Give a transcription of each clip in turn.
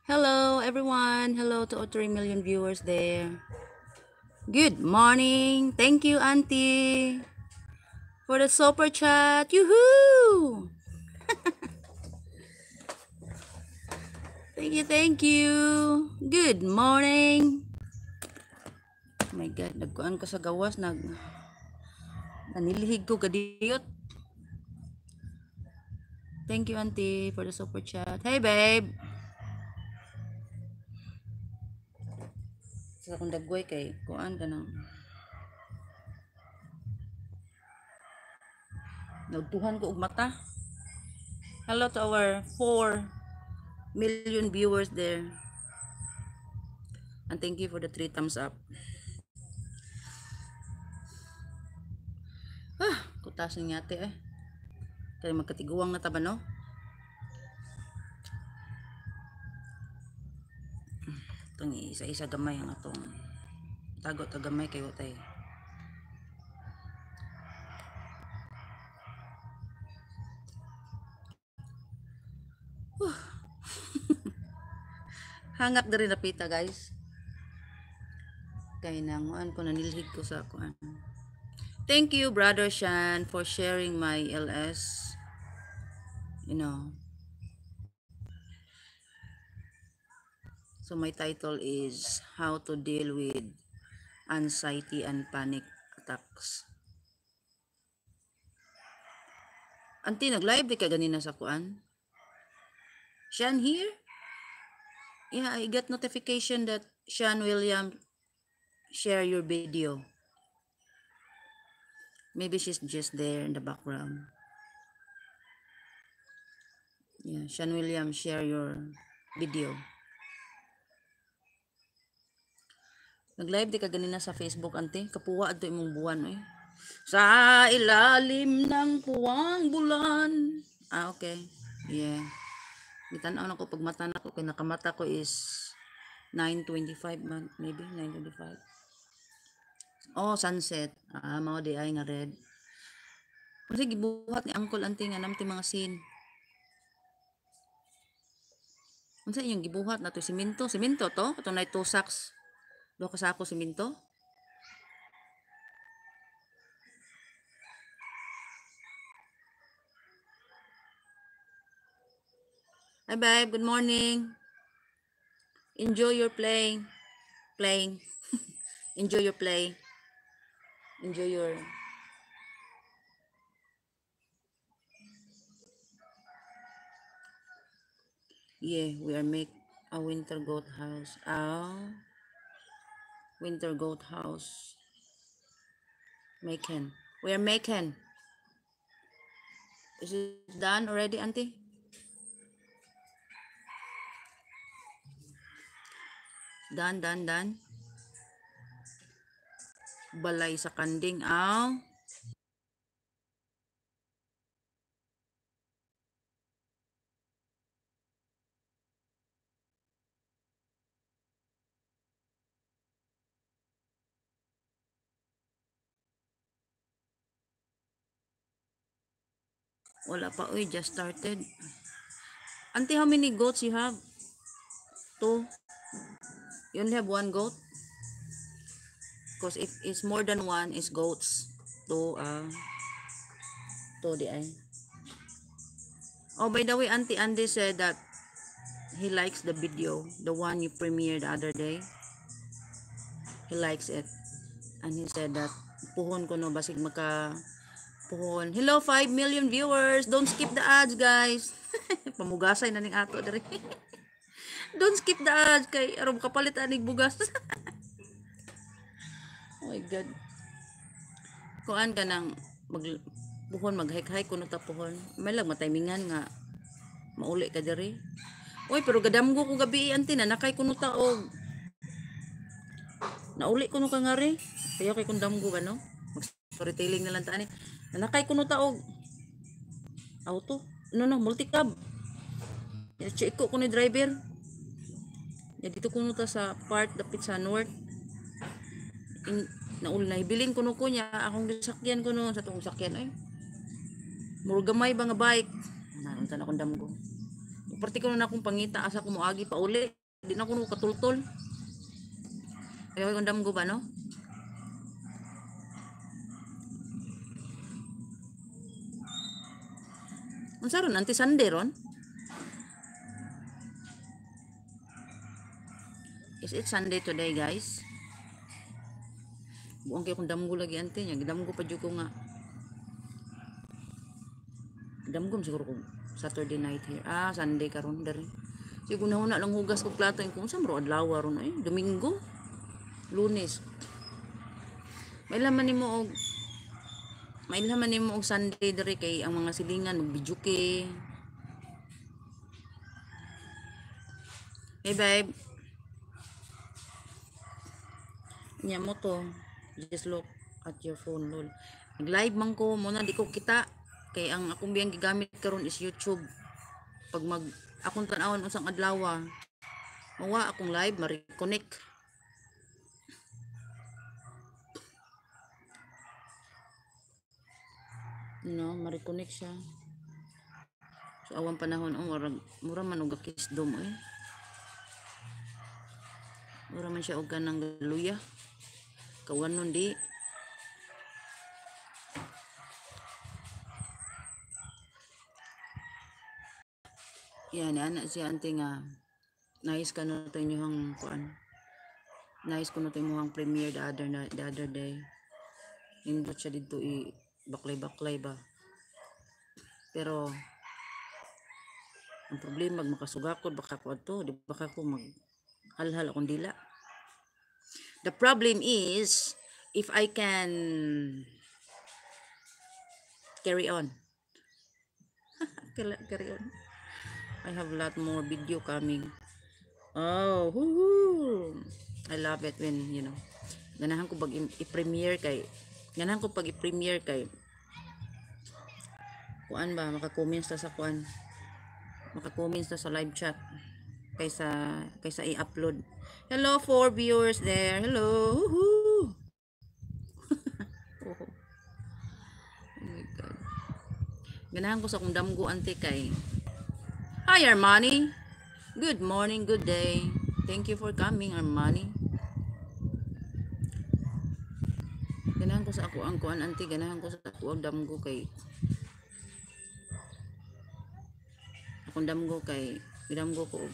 Hello, everyone. Hello to all 3 million viewers there. Good morning. Thank you, Auntie, for the super chat. Yoo-hoo! Thank you, thank you. Good morning. Oh my God, nagkuan ko sa gawas. Nanilihig ko gadiyot. Thank you, Auntie, for the super chat. Hey, babe. Sa akong dagway kay kuan ka nang nagtuhan ko og mata. Hello to our 4 million viewers there. And thank you for the 3 thumbs up. Kutasin nga ate eh. Kaya magkatiguang na taba no? Itong isa-isa gamay ang atong tagot o gamay kayo tayo. Hangak na rin napita guys. Kaya nanguan ko nanilhig ko sa kuan. Thank you brother Shan for sharing my LS. You know. So my title is How to Deal with Anxiety and Panic Attacks. Auntie, nag-live di ka ganina sa kuan? Shan here? Yeah, I got notification that Shan William share your video. Maybe she's just there in the background. Yeah, Shan William share your video. Nag-live di ka ganina sa Facebook, ante. Kapuwa ato imong buwan, eh. Sa ilalim ng puwang bulan. Okay. Yeah. Gitanaw na ko pag mata na ko. Kaya nakamata ko is 9:25 man. Maybe 9:25. Oh, sunset. Mao di ay nga red. Kasi gibuhat ni Uncle Ante nga namti mga scene. Unsa inyong gibuhat na to? Simento? Simento to? Ito na 2 sacks. 2 ka sako simento? Hi babe, good morning. Enjoy your playing. Enjoy your play. Enjoy your... Yeah, we are make a winter goat house. Winter goat house. Making. We are making. Is it done already, auntie? Done. Balay sa kanding. Wala pa, oy, just started. Auntie, how many goats you have? 2. You only have 1 goat? Because if it's more than 1, it's goats. 2, 2 di ay. Oh, by the way, Auntie Andy said that he likes the video, the one you premiered the other day. He likes it. And he said that, puhon ko no, basig maka puhon. Hello, 5 million viewers. Don't skip the ads, guys. Pamugasay na ning ato diri. Don't skip the ads kay aron kapalit anig bugas. Oh my God. Kuan ka nang puhon mag-hike-hike kuno ta puhon. May lang matimingan nga mauli ka diri. Oy, pero gadamgo ko gabi anti na nakay kuno ta og nauli kuno ka ngari. Kaya kay kun damgo ba no? Mag-storytelling na lang ta ani. Nakay kuno ta og auto. No, multi-cab. Check ko ni driver. Ya dito kuno ta sa part dapit sa north. Naul na hibilin kuno ko niya akong gisakyan kuno sa tong sakyan ay. Murag gamay ba nga bike. Naunta na akong damgo. Parte ko na akong pangita asa ko moagi pa uli. Di na ko katultol. Ayaw kong damgo ba no? Unsa ron anti Sunday ron? Is it Sunday today, guys? Buong kay kung damgo lagi ante nya, gidamgo pa jud ko nga. Damgom siguro ko Saturday night here. Ah, Sunday karon dari. Siguro na lang hugas ko plato kung sa maro adlaw ron ay Domingo, Lunes. May laman nimo og Sunday diri kay ang mga silingan magbijuke. Hey babe. Nya mo to. Just look at your phone lol. Nag-live man ko muna di ko kita kay ang akong biyang gigamit karon is YouTube. Pag akong tan-awon unsang adlaw, mawa akong live ma-reconnect. No, ma-reconnect siya. So awang panahon mura man og kisdom eh. Mura man siya og kanang luya. Kawan nun di. Yan, anak siya ante nga. Nice ka na ito inyong kuan. Nice ko na ito inyong premiere the other day. Indot siya dito baklay-baklay ba. Pero, ang problema, makasugakod, baka ko ito. Di baka ko halhal akong dila. The problem is, if I can carry on. Carry on. I have a lot more video coming. Oh, woohoo! I love it when, you know, ganahan ko pag i-premiere kay, kuan ba, maka-comments ta sa kuan, maka-comments ta sa live chat, kaysa i-upload. Hello, 4 viewers there. Hello, woohoo! Oh my God. Ganahan ko sa kung damgo ante kay, hi Armani! Good morning, good day. Thank you for coming, Armani. Ganahan ko sa ako ang kuan ante, ganahan ko sa ako ang damgo kay akong damgo kay gidamgo ko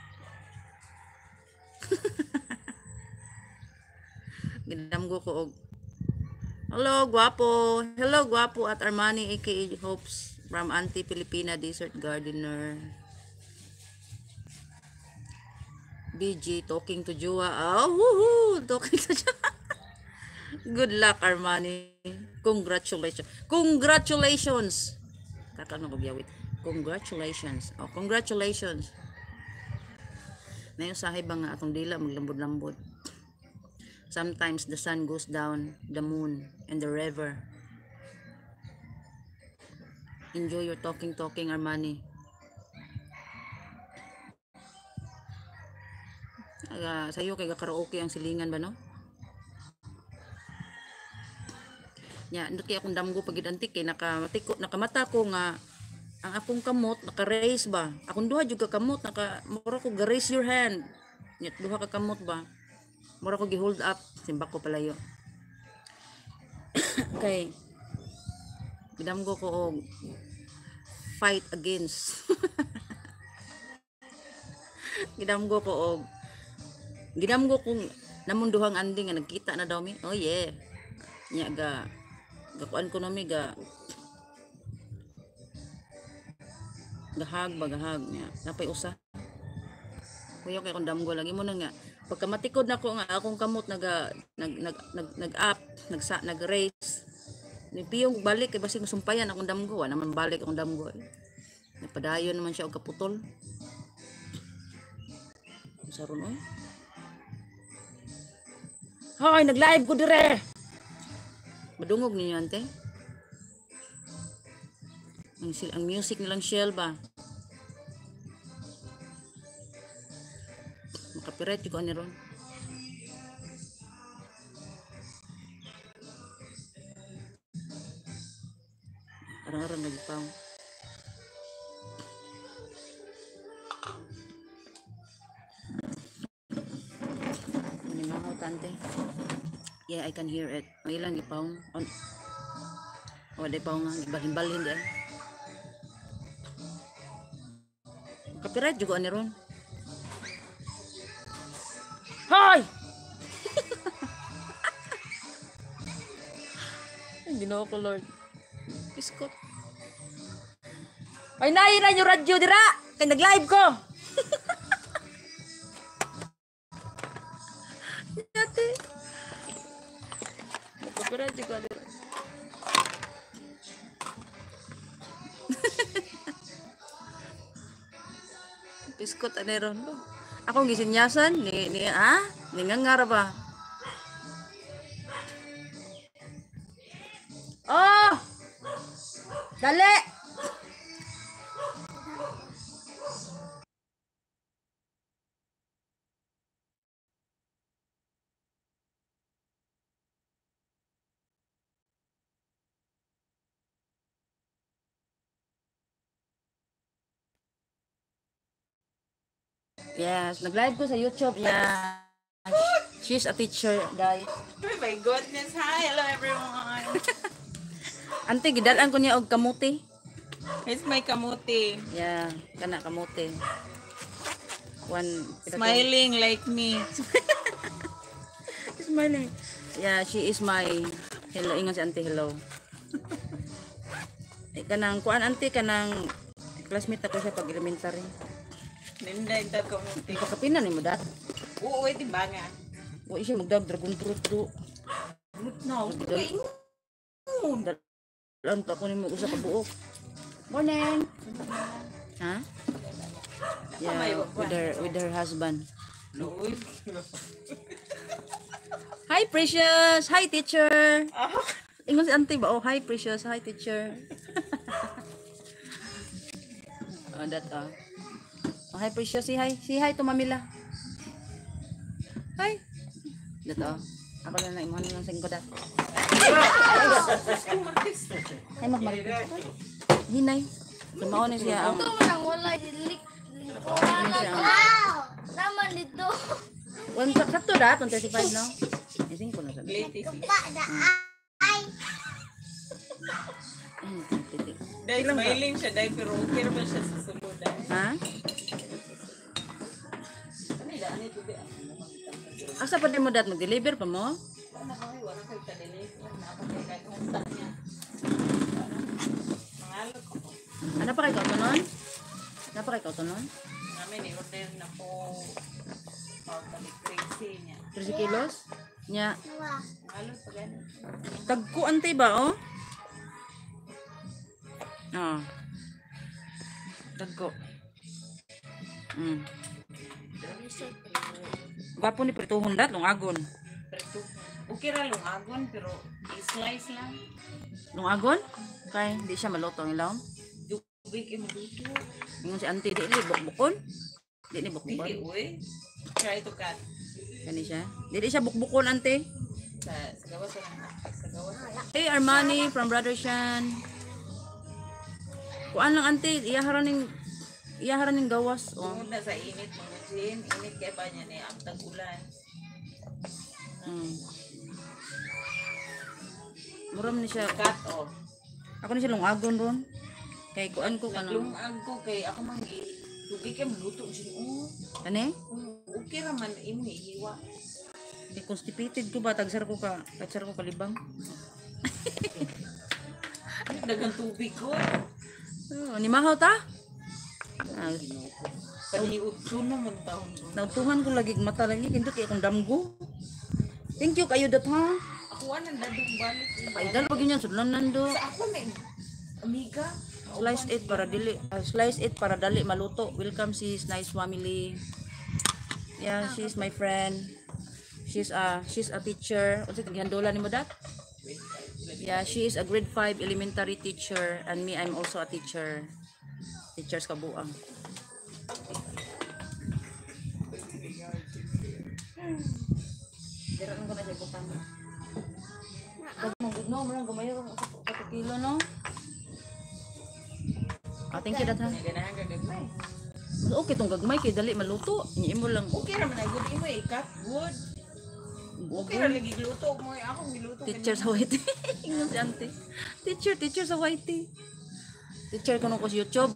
gidamgo ko og hello guwapo at Armani aka Hopes from Auntie Filipina Desert Gardener. BG talking to Jua. Oh, woohoo! Talking to Jua. Good luck, Armani. Congratulations. Kakano ko biyawit. Congratulations. Oh, congratulations. Nayon sahay ba nga atong dila maglambod-lambod. Sometimes the sun goes down, the moon, and the river. Enjoy your talking, Armani. Sayo kay karaoke ang silingan ba no? Nya ndot kay akong damgo pagid antik kay nakamata ko nga ang akong kamot naka-raise ba. Akong duha jud ka kamot mura ko ga-raise your hand. Nya duha ka kamot ba. Mura ko gi-hold up simbak ko palayo. Kay gidamgo ko og fight against. Gidamgo kong namunduhang anding nga nagkita na daw mi. Oh yeah. Nya gakuan ko nami gahag nya napay usa. Kuya kay kung damgo lagi mo na nga pagka matikod nako nga akong kamot nag-up, nag-raise. Ni piyong balik kay basig sumpayan akong damgo, naman balik akong damgo. Napadayon naman siya og kaputol. Saron oy. Hoy, nag-live ko dire. Madungog ninyo ante. Ang music nilang Shell ba? Makapiret ko ani ron. Arang-arang nagpang. Yeah, I can hear it. Ang ilang ipawng. O, di pa nga. Gibalhin-balhin dyan. Copyright juga ni ron. Hoy! Ginoo ko, Lord. Iskot. Ay, naira yung radyo dira! Kaya nag-live ko! Dati. Copyright juga dira. Iskot ani ron. Ako gisinyasan ni ngangar ba? Oh! Dali! Yes, nag-live ko sa YouTube. Yeah. She's a teacher, guys. Oh my goodness. Hi, hello everyone. Ante, gidalan ko niya og kamuti. It's my kamuti. Yeah, kana kamuti. Smiling like me. Smiling. Yeah, she is my hello. Ingon si Auntie, hello. Kanang kuan Auntie, kanang classmate ako siya pag elementary. Ninda yung kamuti. Ipakapinan ni mo dat. Oo, di ba nga? Wa siya magdag dragon fruit do. No. Dalan pa ko ni mo usa ka buok. Morning. Ha? Yeah, with her husband. Hi Precious, hi teacher. Ingon si Auntie ba? Oh, hi Precious, hi teacher. Oh, hi Precious, say hi. Say hi to Mamila. Hi. Dato. Ako lang imuhan lang sa ingko dat. Hi Mak Marik. Hinay. Lumao na siya ang. Ito mo nang wala dilik. Naman dito. One sakto dat 135 no. Ising ko na sa. Dahil smiling siya, dahil pero okay naman siya sa sulod. Ha? Asa pa din mo dat mag-deliver pa mo? Ano pa kay kautonon? Ano pa kay kautonon? Namin i-order na po crazy niya. 30 kilos? Nya. Halos pa ganun. Tagko ante ba oh? Ah. Tagko. Gapo ni prituhon dat lungagon. Pero okay ra lungagon pero i-slice lang. Lungagon? Kay di siya maluto ang ilaw. Dubig mo dito. Ingon si auntie di ni bukbukon. Di ni Dili bukbukon. uy. Try to cut. Kani siya. Di siya bukbukon ante. Sa gawas lang. Sa gawas. Hey Armani from Brother Shan. Kuan lang ante, iyaharan ning gawas. Oh. Tungod na sa init mo Jin. Init kay ba niya ni ang tag-ulan. Muram ni siya. Cut off. Ako ni siya lungagon ron. Kay kuan ko kanang. Naglungag ko kay ako man tubig kay magluto Jin. Kani? Okay ra man imo ihiwa. Constipated ko ba tagsar ko kalibang. Dagang tubig ko. Oh, ni mahaw ta? Paniud ko naman taon. Nautuhan ko lagi mata lagi kinto kay akong damgo. Thank you kayo dat ha. Ako anan dadong balik. Ay dal wag yun sudlan nando. Sa ako na amiga. Slice it para dali maluto. Welcome sis, nice family. Yeah, she's my friend. She's a teacher. Unsa gihandola nimo dat? Yeah, she is a grade 5 elementary teacher and me I'm also a teacher. Teachers kabuang. Diran ko na siya butang. No, marang gumayo ka kilo no. Thank you dat ha. Ganahan ka gagmay. Okay tong gagmay kay dali maluto. Imo lang. Okay ra man ay good imo ikat good. Okay ra lagi giluto mo akong giluto. Teacher sa YT. Ingon si ante. Teacher sa YT. Teacher kuno ko sa YouTube.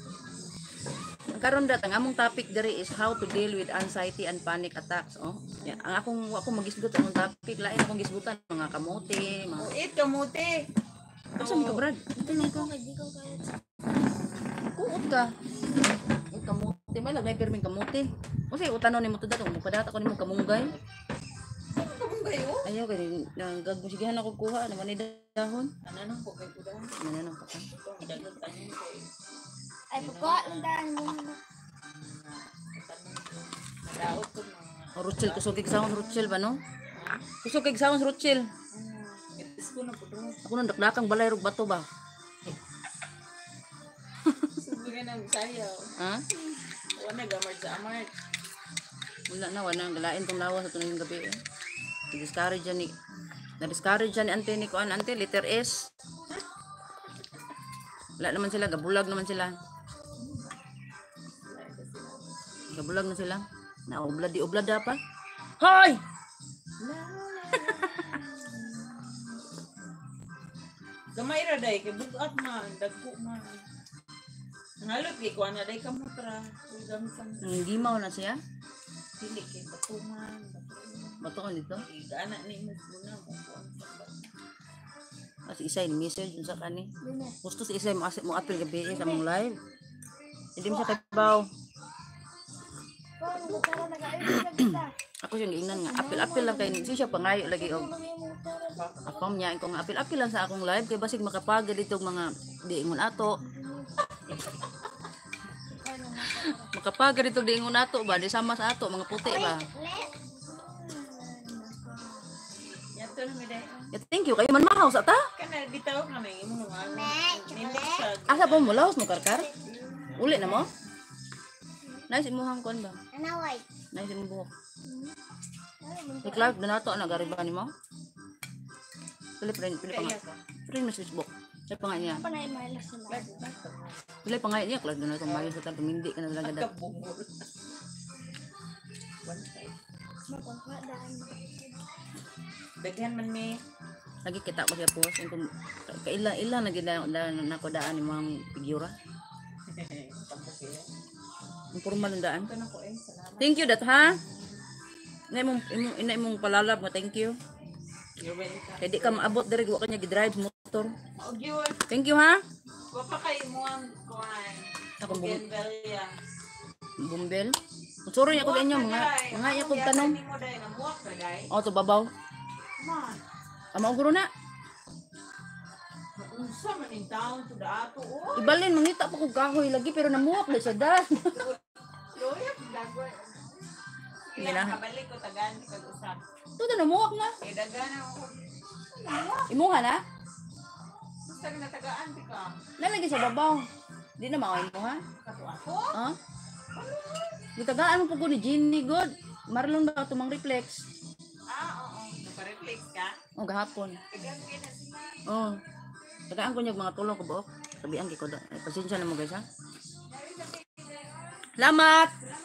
Karon dat ang among topic diri is how to deal with anxiety and panic attacks. Oh. Yeah, ang ako magisgot ang topic lain akong gisgutan mga kamote, mga Eat kamote. asa man ka brad? Ito lang ko. Hindi ko kaya. Kuot ka. Ang kamote may lagay perming kamote. Kasi utanon nimo to dato mo padata ko nimo kamunggay. Kabong kayo? Ayaw kay nang gagmusigihan ako kuha naman ni dahon. Ano nang po kayo kuda? Nananong pa ka. Ito dagat tanin ko. Ay, pagkuha lang daan mo. Daot ko mga. Rochel kusog kig sound Rochel ba no? Kusog kig sound Rochel. Itis ko na po doon. Ako nang dakdakang balay rog bato ba? Subukan ng sayaw. Ha? Wala gamar sa amart. Wala nang galain tong lawas sa tunog gabi. Na-discourage yan ni ante ni kuan ante letter S. Wala naman sila, gabulag naman sila. Gabulag na sila. Naublad di ublad pa. Hoy! Gamay ra day kay bugat man, dagko man. Ngalot kay kuan na day kamutra. Uy gamitan. Gimaw na siya. Dili kay batuman. Bato ka dito. Igana ni mo muna mo kuan sa bata. Kasi isa yung message yun sa kani. Dine. Gusto si isa mo apil gabi sa mong live. Hindi mo siya kabaw. Kung ano tara nag-ayos na kita. Ako yung ingnan nga. Apil lang kay siya pangayo lagi og. Kung mo tara. Ako niya ko nga apil lang sa akong live kay basig makapagad dito mga diingon ato. Makapagad dito diingon ato ba di sama sa ato mga puti ba. Yato na mi day. Yeah, thank you kayo man mahaw sa ta. Kana bitaw ka na imo nga. Nindot sa Asa po mo laos mo karkar? Uli na mo? Nice imuhang kon ba? Anaway. Nice imong buhok. Si Clark donato na gariba nimo. Pili pa nga. Friend mo sa Facebook. Sa pangalan niya. Apa na yung malas na? Pili pangalan niya Clark donato mayo sa tanto hindi ka na talaga dat. kabungol. One time. Magpangkuha daan. Daghan man mi. Lagi kita ko siya post kung kaila na gid na nako daan ni mga figura. Informal ang daan. Ito na ko salamat. Thank you dat ha. Ina imong palalab nga thank you. You're welcome. Kay di ka maabot diri wa kanya gi-drive motor. Og yun. Thank you ha. Wa pa kay mo ang kuan. Akong Bougainvillea. bumbel. Suro niya ko inyo mga iya kog tanom. Mo day na muwak ka day. O to babaw. Man. Ama guro na. Unsa man in town to the ato o. Ibalin mangita pa kog kahoy lagi pero namuwak na siya das. Loya dagway. Sige Ila na. kabalik ko tagan kag usap. Tuto namuwak na. Eh dagan ako. Imuha na. Gusto na tagaan di ka. Lalagi sa babaw. Di na mao imuha. Kato ako. Ha? Gitagaan mo po ko ni Ginny God. Marlon ba tumang reflex? Oo. Naka-reflex ka. O gahapon. Tagan ka na sila. Oh. Tagaan ko niya mga tulong ko buok. Sabihan ko da. Pasensya na mo guys ha. Salamat.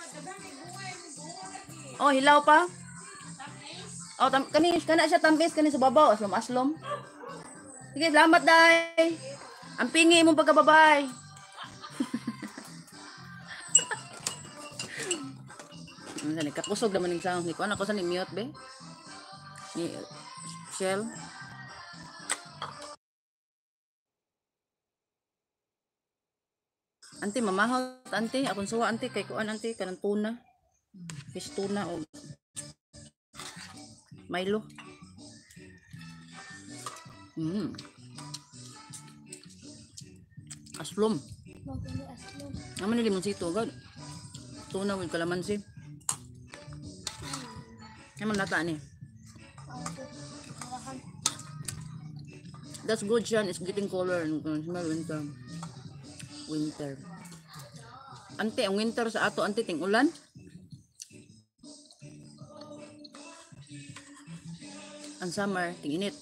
Oh, hilaw pa. Oh, kana siya tamis kani sa babaw aslom. Sige, salamat day. Ang pingi imong pagkababay. Ano kakusog naman ning sound ni ko ana ko sa ni mute be. Ni Shell. Ante mamahal ante akong suwa ante kay kuan ante kanang tuna. Fish tuna o Milo. Aslom. Magpili aslom. Naman ni limonsito god. Tuna with kalamansi. Naman lata ni. Malakan. That's good siya. It's getting color and smell winter. Winter. Ante, ang winter sa ato, ante, ting ulan. Ang summer, ting init.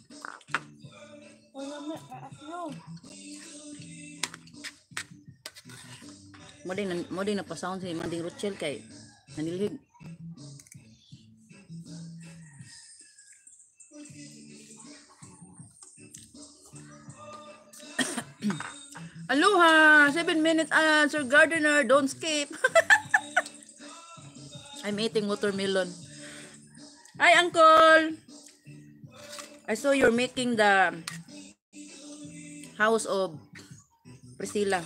Wala may aslom. Mo din napasound si Manding Rochelle kay nanilhig. Aloha! 7 minutes answer gardener, don't skip. I'm eating watermelon. Hi, Uncle! I saw you're making the house of Priscilla.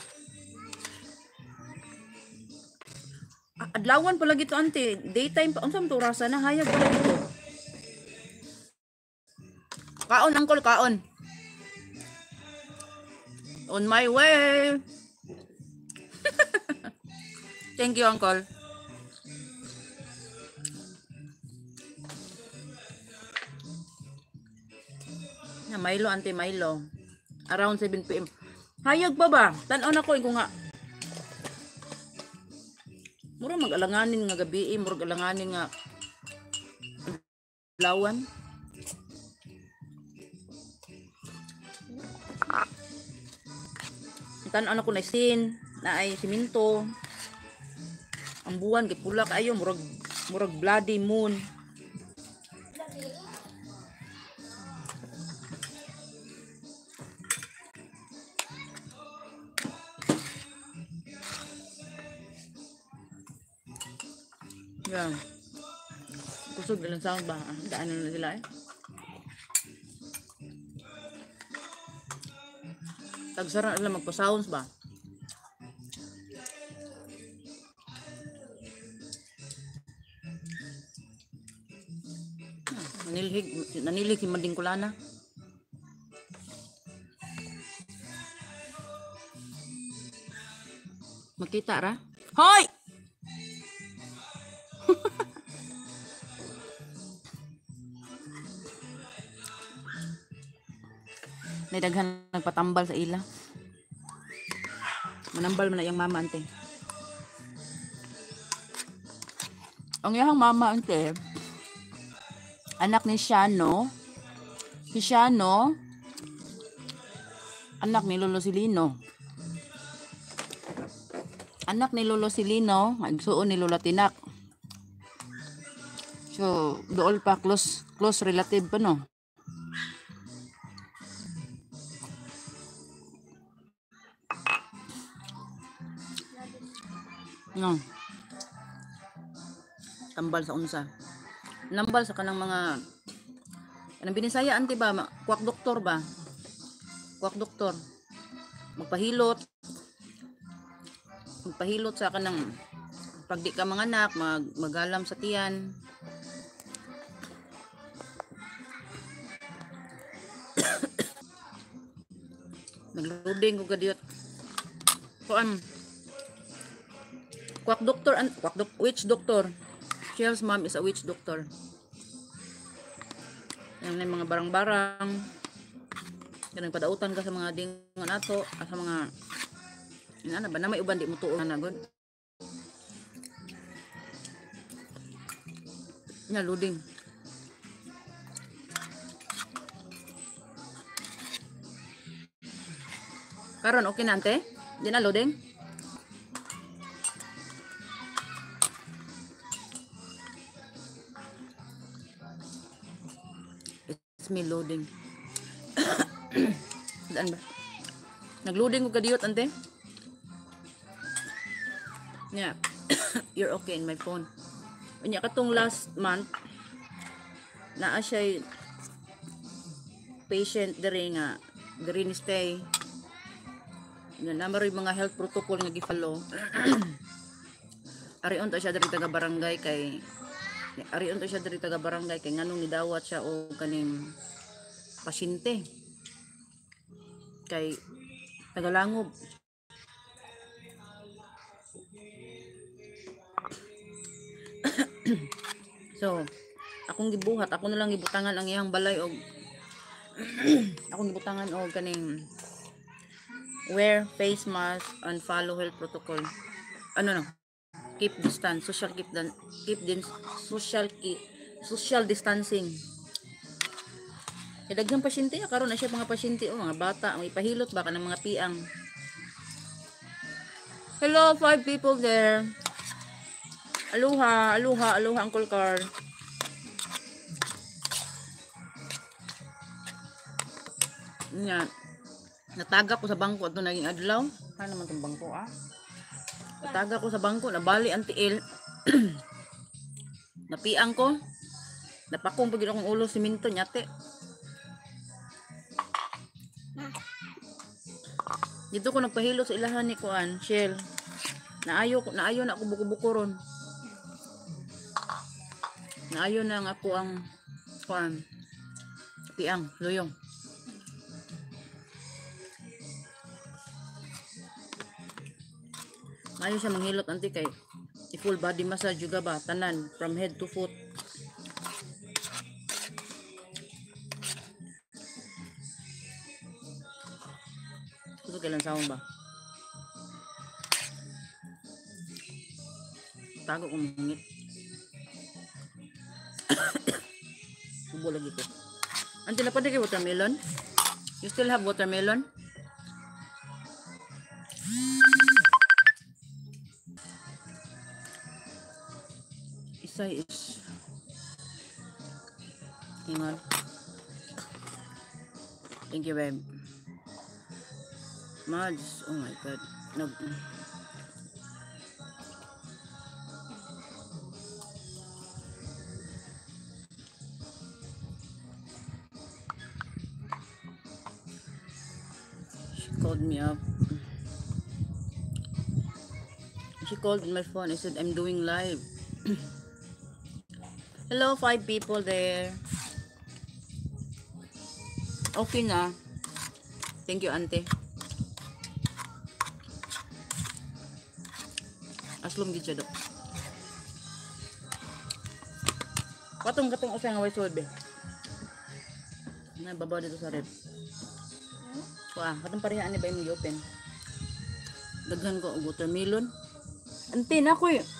Adlawan pala gito, ante. Daytime pa. Ang samto rasa na. Hayag pala gito. Kaon, Uncle, kaon. On my way. Thank you, Uncle. Na Milo, ante Milo. Around 7 p.m. Hayag pa ba? Tanaw na ko nga. Mura mag-alanganin nga gabi, mura mag-alanganin nga lawan. Tanaw na ko na sin, na ay siminto. Ang buwan kay pula kayo, murag bloody moon. Yan. Kusog ilang sound ba? Daanan na sila eh. Tagsara nila magpa-sounds ba? Nanilhig si Manding Kulana. Makita ra? Hoy! May daghan nagpatambal sa ila. Manambal man na yung mama, ante. Ang iyang mama, ante, anak ni Shano. Si Shano, anak ni Lolo Silino. Anak ni Lolo Silino, agsuon ni Lola Tinak. So, dool pa close relative pa, no? No. Tambal sa unsa. Nambal sa kanang mga anong binisaya, ante ba? Kuwak doktor ba? Kuwak doktor. Magpahilot sa kanang pag di ka manganak, magalam sa tiyan. Nagluding ko gadiyot. So, witch doctor. Shell's mom is a witch doctor. Yan na yung mga barang-barang. Yan padautan ka sa mga dingon ato, sa mga ina ba na may uban di mo tuon na god. Nya loading. Karon okay na, ante? Di na loading? It's me loading. Daan ba? Nag-loading ko kadiyot, ante? Yeah. You're okay in my phone. Unya katong last month, naa siya patient diri ni stay. Namaro yung mga health protocol nga gi-follow. Arion to siya diri taga barangay kay nganong nidawat siya o kaning pasyente kay Tagalangob. So, akong gibuhat, ako na lang gibutangan ang iyang balay og akong gibutangan og kaning wear face mask and follow health protocol. Keep distance, social distancing. Kaya daghang pasyente karon na siya mga pasyente o mga bata, may pahilot ba kanang mga piang. Hello, 5 people there. Aloha, aloha, aloha, Uncle Carl. Yan. Nataga ko sa bangko ato naging adlaw. Ano naman tong bangko ah? Nataga ko sa bangko, nabali ang tiil. Napiang ko. Napakong pagid akong ulo siminto nyate. Dito ko nagpahilo sa ilahan ni Kuan, Shell. Naayo na ako buko-buko ron. Naayo na nga ako ang Kuan. Piang, luyong. Ayaw siya manghilot anti kay i-full body massage juga ba tanan from head to foot. Gusto kailan sound ba? Tago ko mangit. Subo lagi ko. Anti na pa kay watermelon? You still have watermelon? Isa is hang on. Thank you, babe. Mads, oh my god. She called me up. She called in my phone. I said, I'm doing live. Hello, 5 people there. Okay na. Thank you, ante. Aslom gid siya do. Katong usay nga white soda be. Na babaw dito sa rep. Wah, katong parehaan ni ba imong open. Daghan ko og watermelon. Ante na ko eh.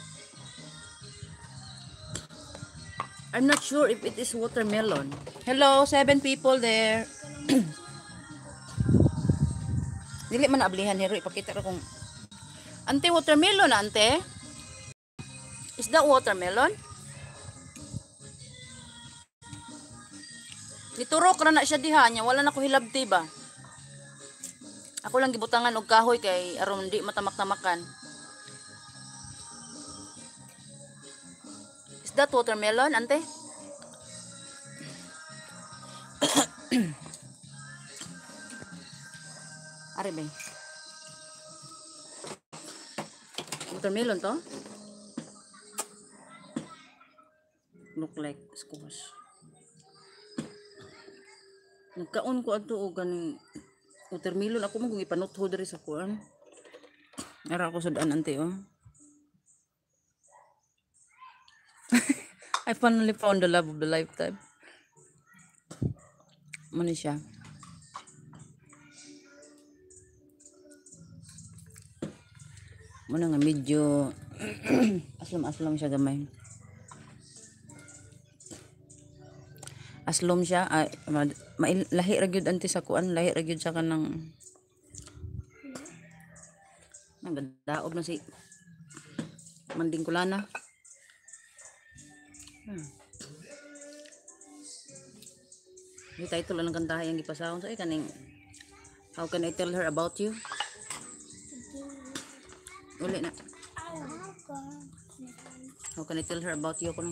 I'm not sure if it is watermelon. Hello, 7 people there. Dili man naablihan hero, ipakita ko kung ante watermelon ante. Is that watermelon? Niturok ra na siya diha nya, wala na ko hilabti ba. Ako lang gibutangan og kahoy kay aron di matamak-tamakan. Is that watermelon, ante? Are ba? Watermelon to? Look like squash. Nagkaon ko ato og ganing watermelon ako mo kung ipanutho diri sa kuan. Ara ako sa daan ante oh. I finally found the love of the lifetime. Muna siya. Muna nga medyo aslom siya gamay. Aslom siya. Lahi ra gyud anti sa kuan, lahi ra gyud sa kanang nagdaob na si Manding Kulana. Yung title lang ng kantahay ang gipasahon so kaning How Can I Tell Her About You? Uli na. How Can I Tell Her About You ko no?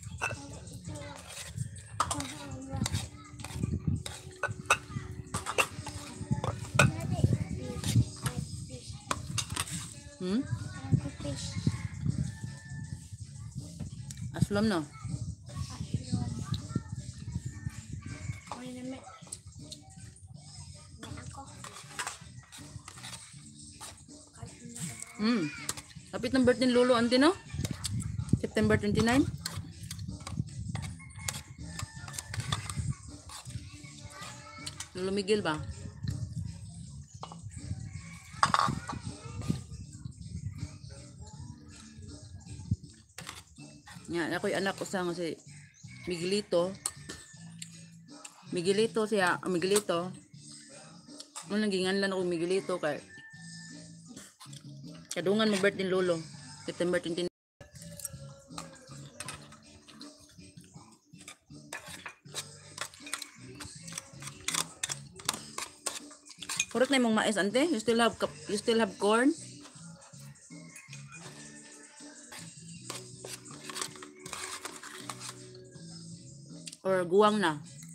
Aslom no? Kapit ng birthday ni Lolo Auntie no? September 29. Lolo Miguel ba? Yan, ako'y anak ko sa nga si Miguelito. Miguelito siya, Miguelito. Nung naging lang ako Miguelito kay Kadungan mo birthday lolo. September 29. Kurot na imong mais ante? You still have corn? Or guwang na?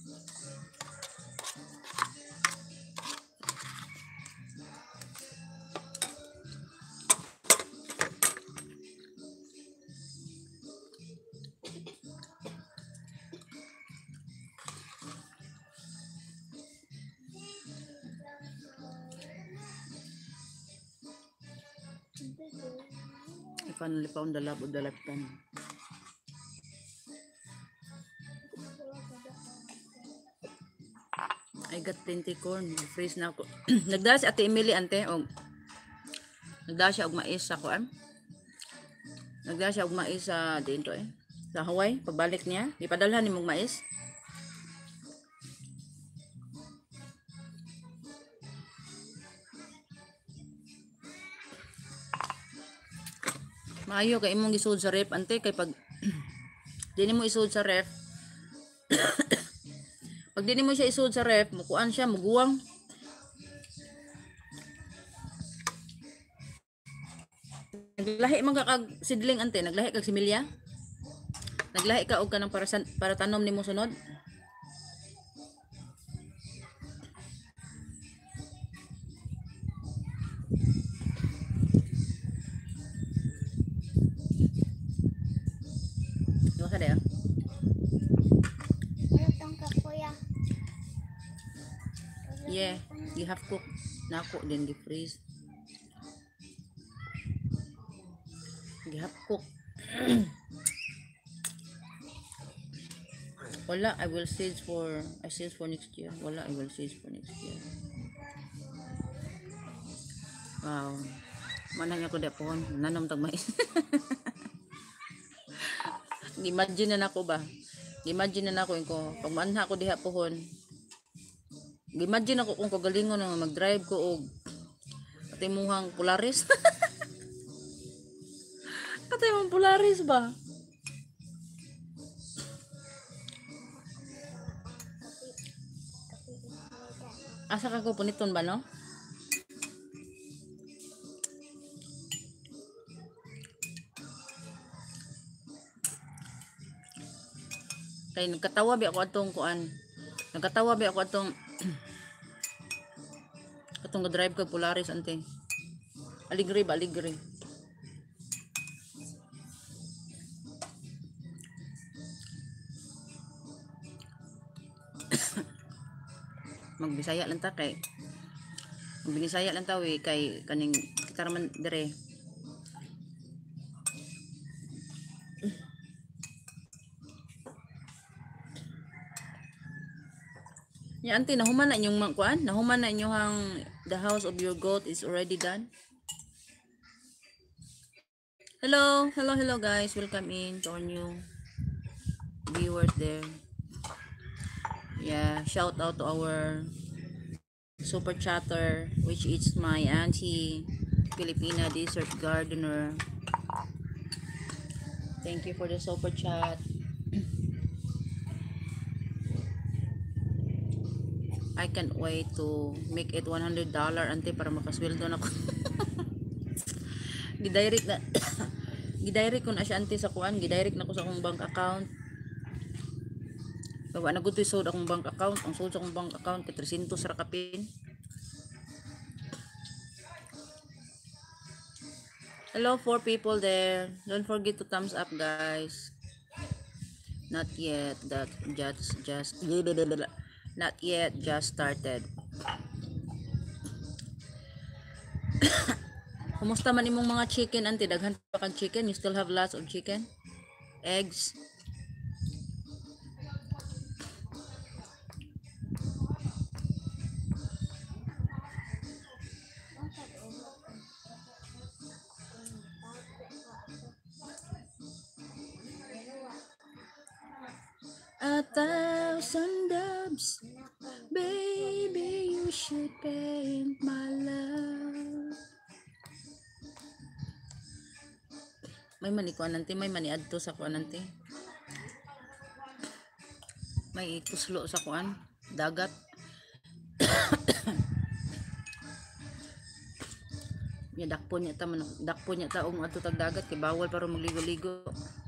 I finally found the love of the lifetime. I got plenty corn. Freeze na ako. Nagdala si Ate Emily ante og nagdala siya og mais sa kuan. Nagdala siya og mais sa dito sa Hawaii. Pagbalik niya, ipadalhan ni mong mais. Maayo kay imong gisud sa ref ante kay pag dili mo isud sa ref. Pag dili mo siya isud sa ref, mukuan siya, muguwang. Naglahi man ka kag sidling ante, naglahi kag similya. Naglahi ka og kanang para tanom nimo sunod. Diba ka dayo? Malutong ka, kuya. Yeah, you have cook. Nako din di freeze. You have cook. Wala, I save for next year. Wala, I will save for next year. Wow. Manang ako dapon, nanom tag mais. Imagine na nako ba? Imagine na nako ko pag manha ako diha pohon. Imagine ako kung kagalingon nga mag-drive ko og katimuhang Polaris. Katimuhang Polaris ba? Asa ka ko puniton ba no? Kay nagkatawa ba ako atong kuan. Nagkatawa ba ako atong atong drive kag Polaris ante. Aligre ba aligre. Magbisaya lang ta kay Magbisaya lang ta we kay kaning kita man dire. Ya ante nahuman na inyong kuan, nahuman na inyong the house of your goat is already done. Hello guys, welcome in to our new viewers there. Yeah, shout out to our super chatter, which is my auntie Filipina Desert Gardener. Thank you for the super chat. I can't wait to make it $100 ante para makasweldo na ko. Gidirect na gidirect ko na siya ante sa kuan, gidirect na ko sa akong bank account. Bawa na gud isod akong bank account, ang sud sa akong bank account kay 300 ra kapin. Hello 4 people there. Don't forget to thumbs up guys. Not yet, that just not yet, just started. Kumusta man imong mga chicken ante? Daghan pa kang chicken? You still have lots of chicken? Eggs? $1,000, baby, you should pay my love. May mani kuan nanti, may mani adto sa kuan nanti. May kuslo sa kuan, dagat. Ya dakpon niya ta man, dakpon niya ta og adto tag dagat kay bawal para magligo-ligo.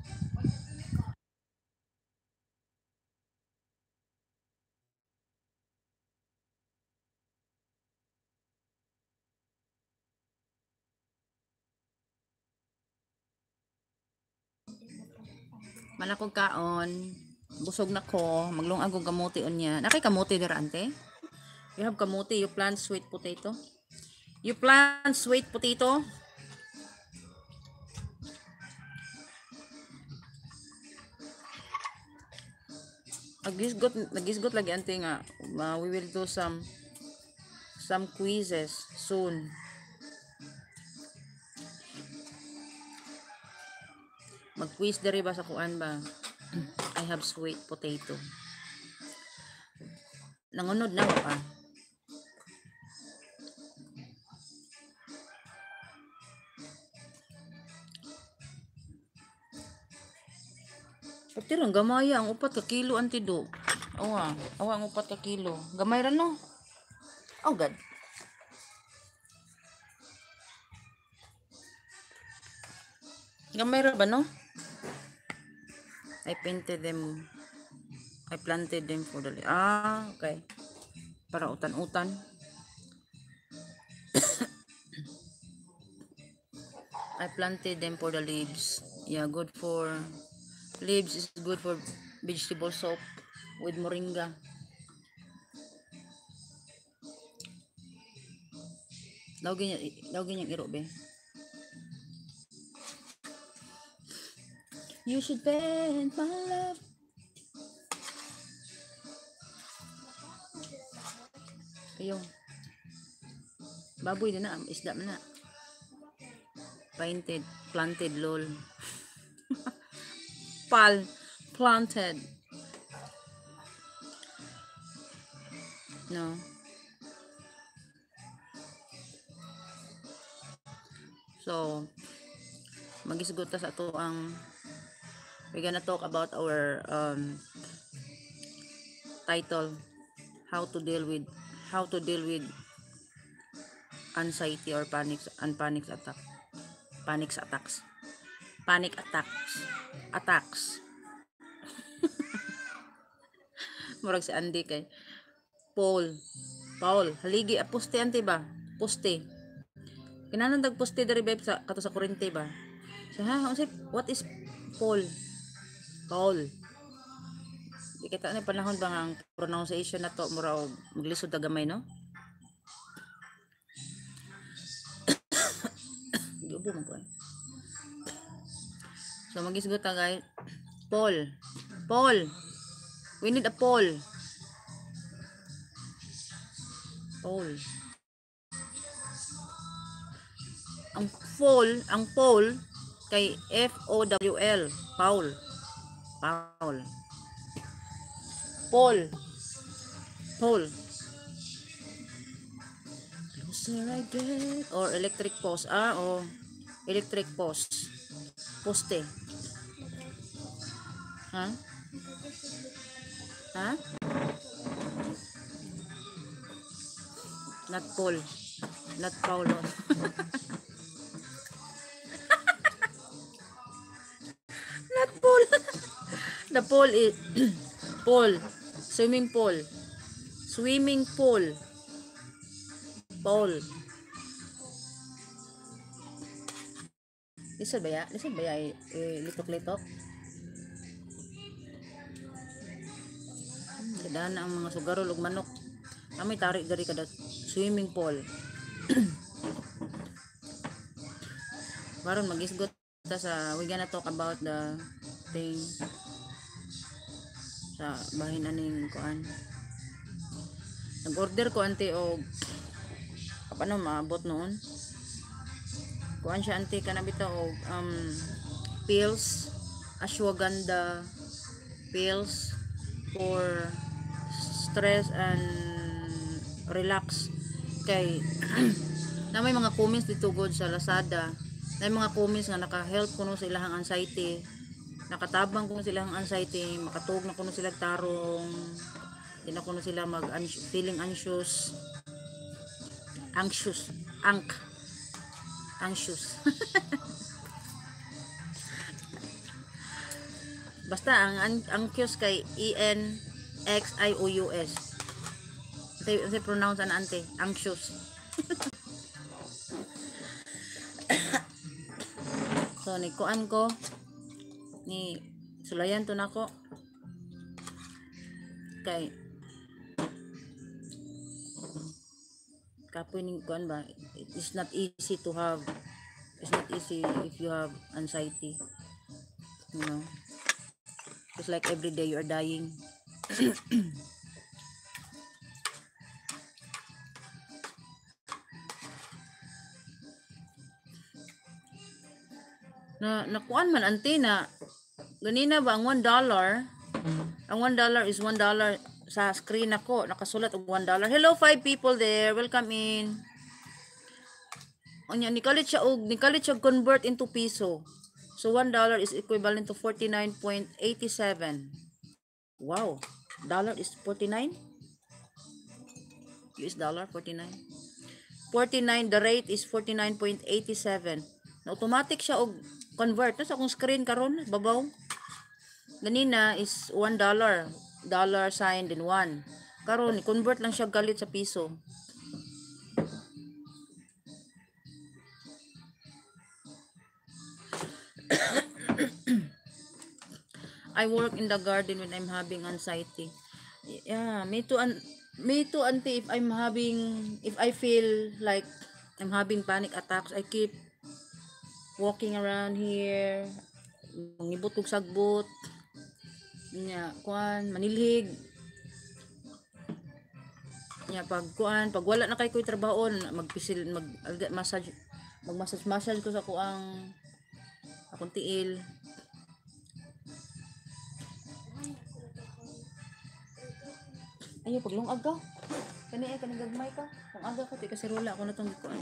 Malakog kaon, busog na ko, maglungag og kamote unya. Nakay kamote dira ante? You have kamote, you plant sweet potato? You plant sweet potato? Nagisgot lagi ante nga. We will do some quizzes soon. Mag-quiz diri ba sa kuan ba? I have sweet potato. Nangunod na pa. Pati rin, gamaya ang 4 ka kilo antido. Awa ang 4 ka kilo. Gamay ra no? Oh God. Gamay ra ba no? I planted them for the okay. Para utan-utan. I planted them for the leaves. Yeah, good for leaves is good for vegetable soap with moringa. Daw ganyan iro be. You should bend my love. Ayun. Baboy din na, isda na. Planted lol. Planted. No. So, magisgot ta sa ato ang we're gonna talk about our title, how to deal with anxiety or panic attacks. Murag si Andy kay Paul, haligi poste ante ba? Poste. Kinanan dag poste diri babe sa kato sa kurente ba? So what is Paul? Di kita na panahon bang ang pronunciation na to mura og maglisod ta gamay no? Giubo man ko. So magisgot ta guys. Paul. We need a Paul. Ang Paul kay FOWL. Paul. Closer I get. Or electric post. Electric post. Poste. Ha? Not Paul. Not Paulo. Not Paul. The Paul is Paul. Swimming pool. Paul. Lisod ba ya? Litok-litok. Kadaan ang mga sugarol ug manok. Kami tarik dari kada swimming pool. Baron magisgot ta sa we gonna talk about the thing sa bahin aning kuan. Nag-order ko ante og paano maabot noon. Kuan siya ante kanabita og pills, ashwagandha pills for stress and relax kay na may mga comments dito god sa Lazada na mga comments nga naka-help kuno sa ilang anxiety, nakatabang kuno silang anxiety, makatug na kuno sila tarong, di na kuno sila feeling anxious, anxious, anxious. Basta ang anxious kay ENXIOUS. They pronounce an ante, anxious. So ni kuan ko ni sulayan to nako kay kapoy ning kuan ba, it's not easy if you have anxiety, you know, it's like every day you are dying. Nakuan man ante na ganina ba ang $1, ang $1 is $1 sa screen ako nakasulat og $1. Hello 5 people there, welcome in. Onya nikalit siya convert into piso, so $1 is equivalent to 49.87. Wow, dollar is 49, US dollar 49, the rate is 49.87. na automatic siya og convert sa akong screen karon babaw. Ganina is $1, dollar sign din 1. Karon convert lang siya galit sa piso. I work in the garden when I'm having anxiety. Yeah, me too auntie, if I feel like I'm having panic attacks, I keep walking around here, mangibot og sagbot, nya kuan manilhig. Nya pag wala na kay ko'y trabaho, magmassage ko sa akong tiil. Ayo paglungag ka. Kani gagmay ka. Kung aga ka ti kaserola ako na tong kuan.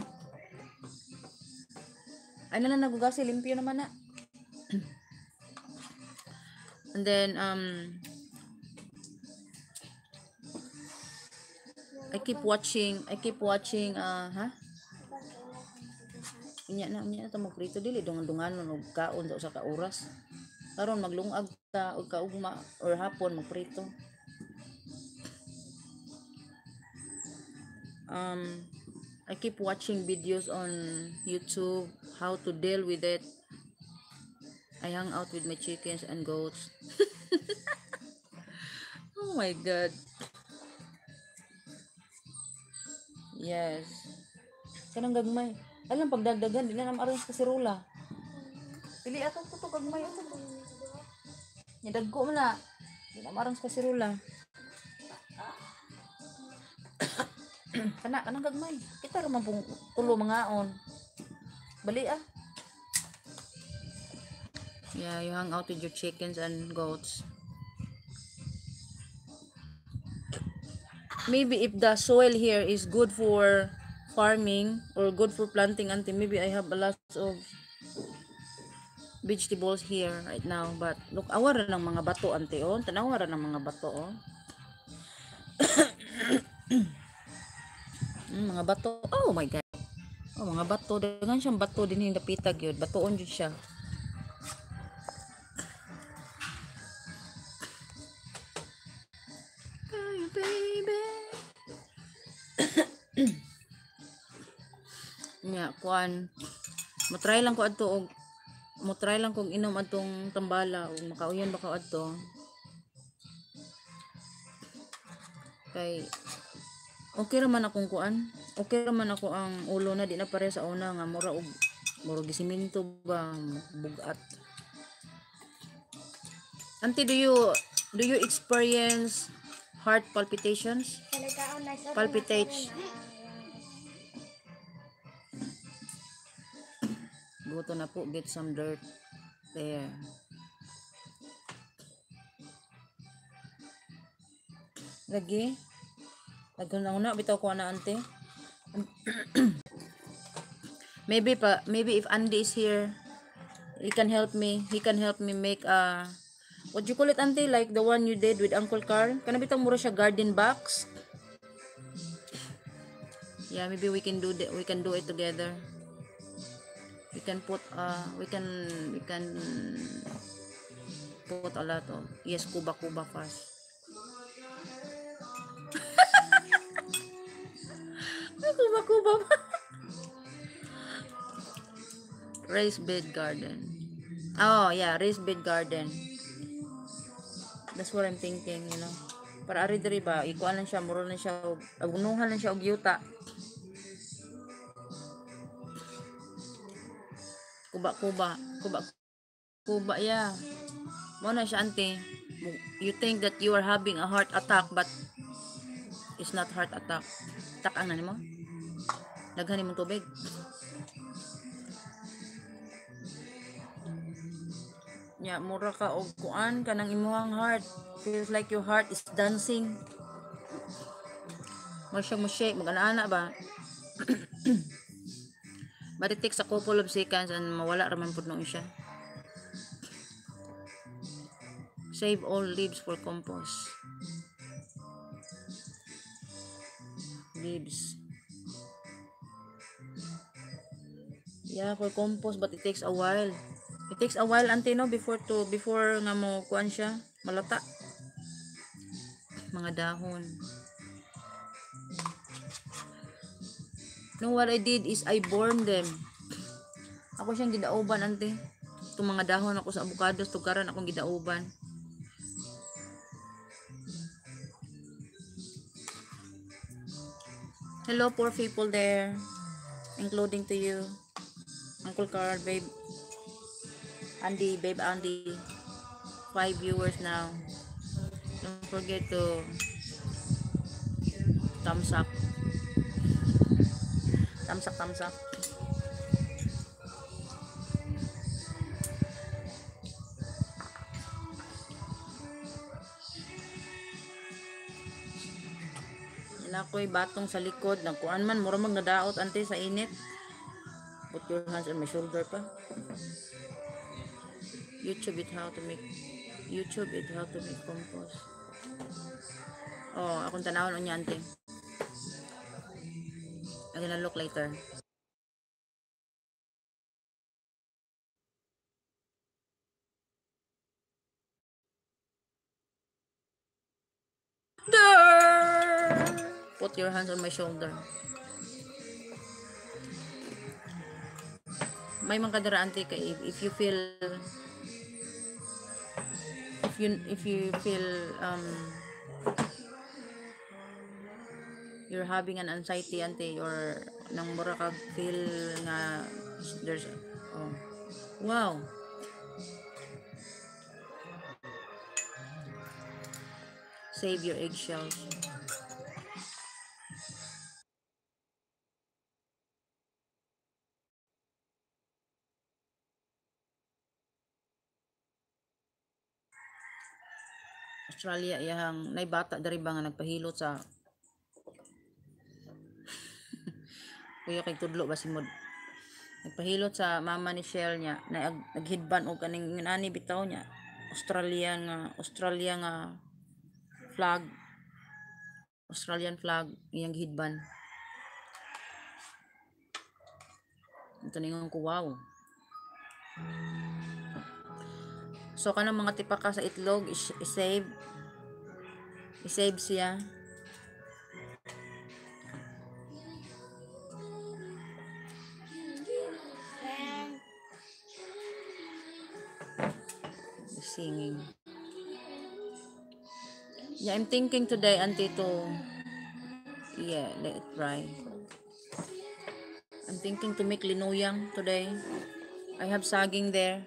Ay na lang nagugasi, limpyo naman na. And then I keep watching Inya na ta magprito dili dungan-dungan og kaon sa ka oras. Karon maglungag ta og kaugma or hapon magprito. I keep watching videos on YouTube how to deal with it. I hang out with my chickens and goats. Oh my god. Yes. Kanang gagmay. Alam pagdagdagan di na arrange kasi rula. Pili ato to gagmay ato. Nya dagko man na. Di na arrange kasi rula. Kanang gagmay. Kita ra man pong tulo mangaon. Bali ah. Yeah, you hang out with your chickens and goats. Maybe if the soil here is good for farming or good for planting, auntie, maybe I have a lot of vegetables here right now. But look, awara ng mga bato, auntie, oh. Tanawara ng mga bato, oh. Mga bato. Oh my god. Oh, mga bato. Dengan siyang bato din yung napitag yun. Batoon yun siya. Hey, baby. Nya, kuan. Matry lang ko inom atong tambala o makauyan ba ko adto. Kay okay raman akong kuan. Okay raman ako ang ulo na di na pare sa una nga mura gisiminto ba bugat. Auntie, do you experience heart palpitations? Palpitates. Buto na po, get some dirt there. Lagi na una bitaw ko na ante. Maybe if Andy is here, he can help me. He can help me make what you call it, auntie? Like the one you did with Uncle Carl. Kana bitang mura siya garden box. Yeah, maybe we can do that. We can do it together. We can put we can put a lot of yes, kuba fast. Kuba. Raised bed garden. Oh, yeah, raised bed garden. That's what I'm thinking, you know. Para ari diri ba, ikuan lang siya, muro lang siya, agunuhan lang siya og yuta. Kuba, yeah. Mo na siya, ante. You think that you are having a heart attack, but it's not heart attack. Tak ang nani mo? Daghan imong tubig. Yeah, mura ka og kuan kanang imong heart. Feels like your heart is dancing. Mo shake, mag-ana ba? But it takes a couple of seconds and mawala raman pud noon siya. Save all leaves for compost. Leaves. Yeah, for compost, but it takes a while. It takes a while, auntie, no, before nga mo kuan siya, malata. Mga dahon. No, what I did is I burned them. Ako siyang gidauban, auntie. Itong mga dahon ako sa avocados, tugaran akong gidauban. Hello, poor people there, including to you, Uncle Carl, babe Andy, 5 viewers now. Don't forget to thumbs up. Thumbs up. Ako'y batong sa likod, nagkuan man, mura mag nadaot, ante, sa init. Put your hands on my shoulder pa. YouTube it how to make compost. Oh, akong tanawon niya, ante. I'm gonna look later. Put your hands on my shoulder. May mga kadara, ante, kay if you feel you're having an anxiety, ante, or nang mura ka feel nga there's wow, save your eggshells. Australia, iyang nay bata dari ba nga nagpahilot sa kuya kay tudlo ba si Mod, nagpahilot sa mama ni Shell niya na naghidban og kaning nani bitaw niya Australia nga flag, Australian flag iyang gihidban. Ito ningon ko, wow. So kanang mga tipaka sa itlog i-save siya. Singing. Yeah, I'm thinking today, auntie, to let it dry. I'm thinking to make linuyang today. I have saging there.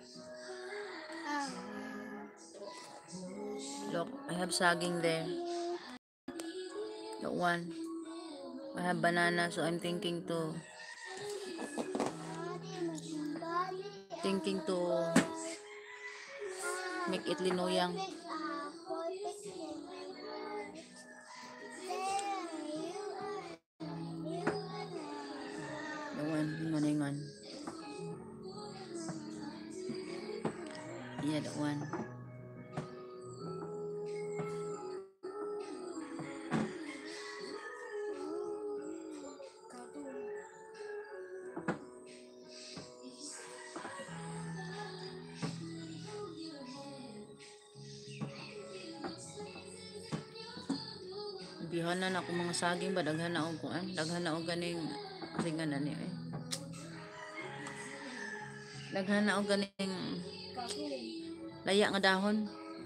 Look, I have saging there. That one. I have banana, so I'm thinking to make it linuyang. The one, hingon. Bihanan ako mga saging ba daghan na og kuan, daghan na og ganing ringan ani eh. Daghan na og ganing laya nga dahon.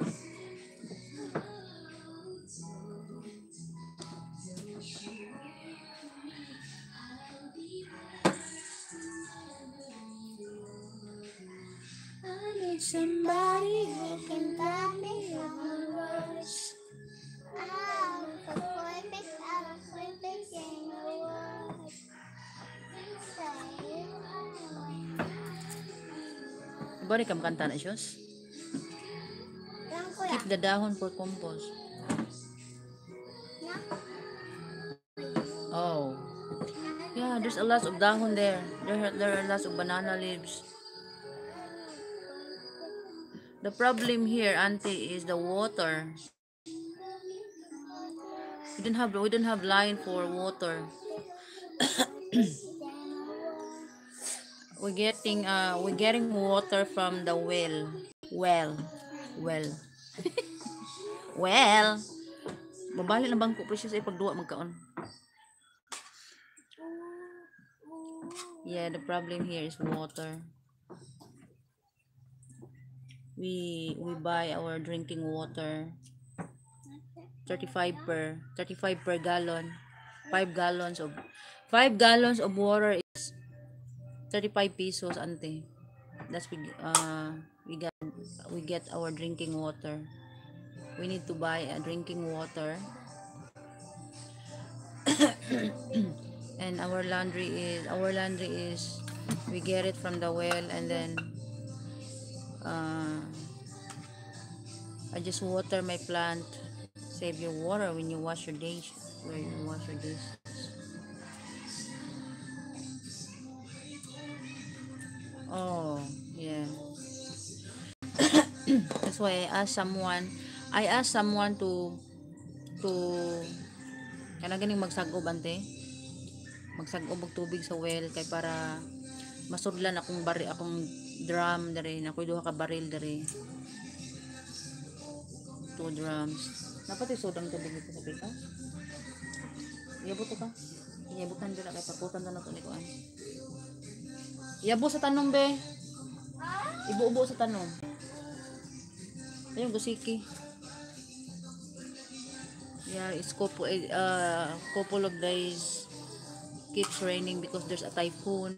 I need somebody who can tell me my words. I'm a perfect in the world. Bari kam kanta na siyos. Lang ko Keep the dahon for compost. Oh. Yeah, there's a lot of dahon there. There are lots of banana leaves. The problem here, auntie, is the water. We don't have line for water. We're getting water from the well. Well. Well. Babalik na bangko po siya sa ipagduwa magkaon. Yeah, the problem here is water. We buy our drinking water 35 per gallon. 5 gallons of water is 35 pesos, ante. That's we get our drinking water. We need to buy a drinking water. And our laundry is we get it from the well, and then I just water my plant. Save your water when you wash your dish. Oh, yeah. That's why I asked someone to kana ganing magsag-ob ante. Magsag-ob og tubig sa well kay para masudlan akong drum dere. Nakoy duha ka baril dere. 2 drums. Napati sodang tubig dito sa pita. Iabot ka. Iabutan dira kay paputan na nato ni kuan. Iabo sa tanong be. Ibu-ubo sa tanong. Ayun gusiki. Yeah, it's couple of days keeps raining because there's a typhoon.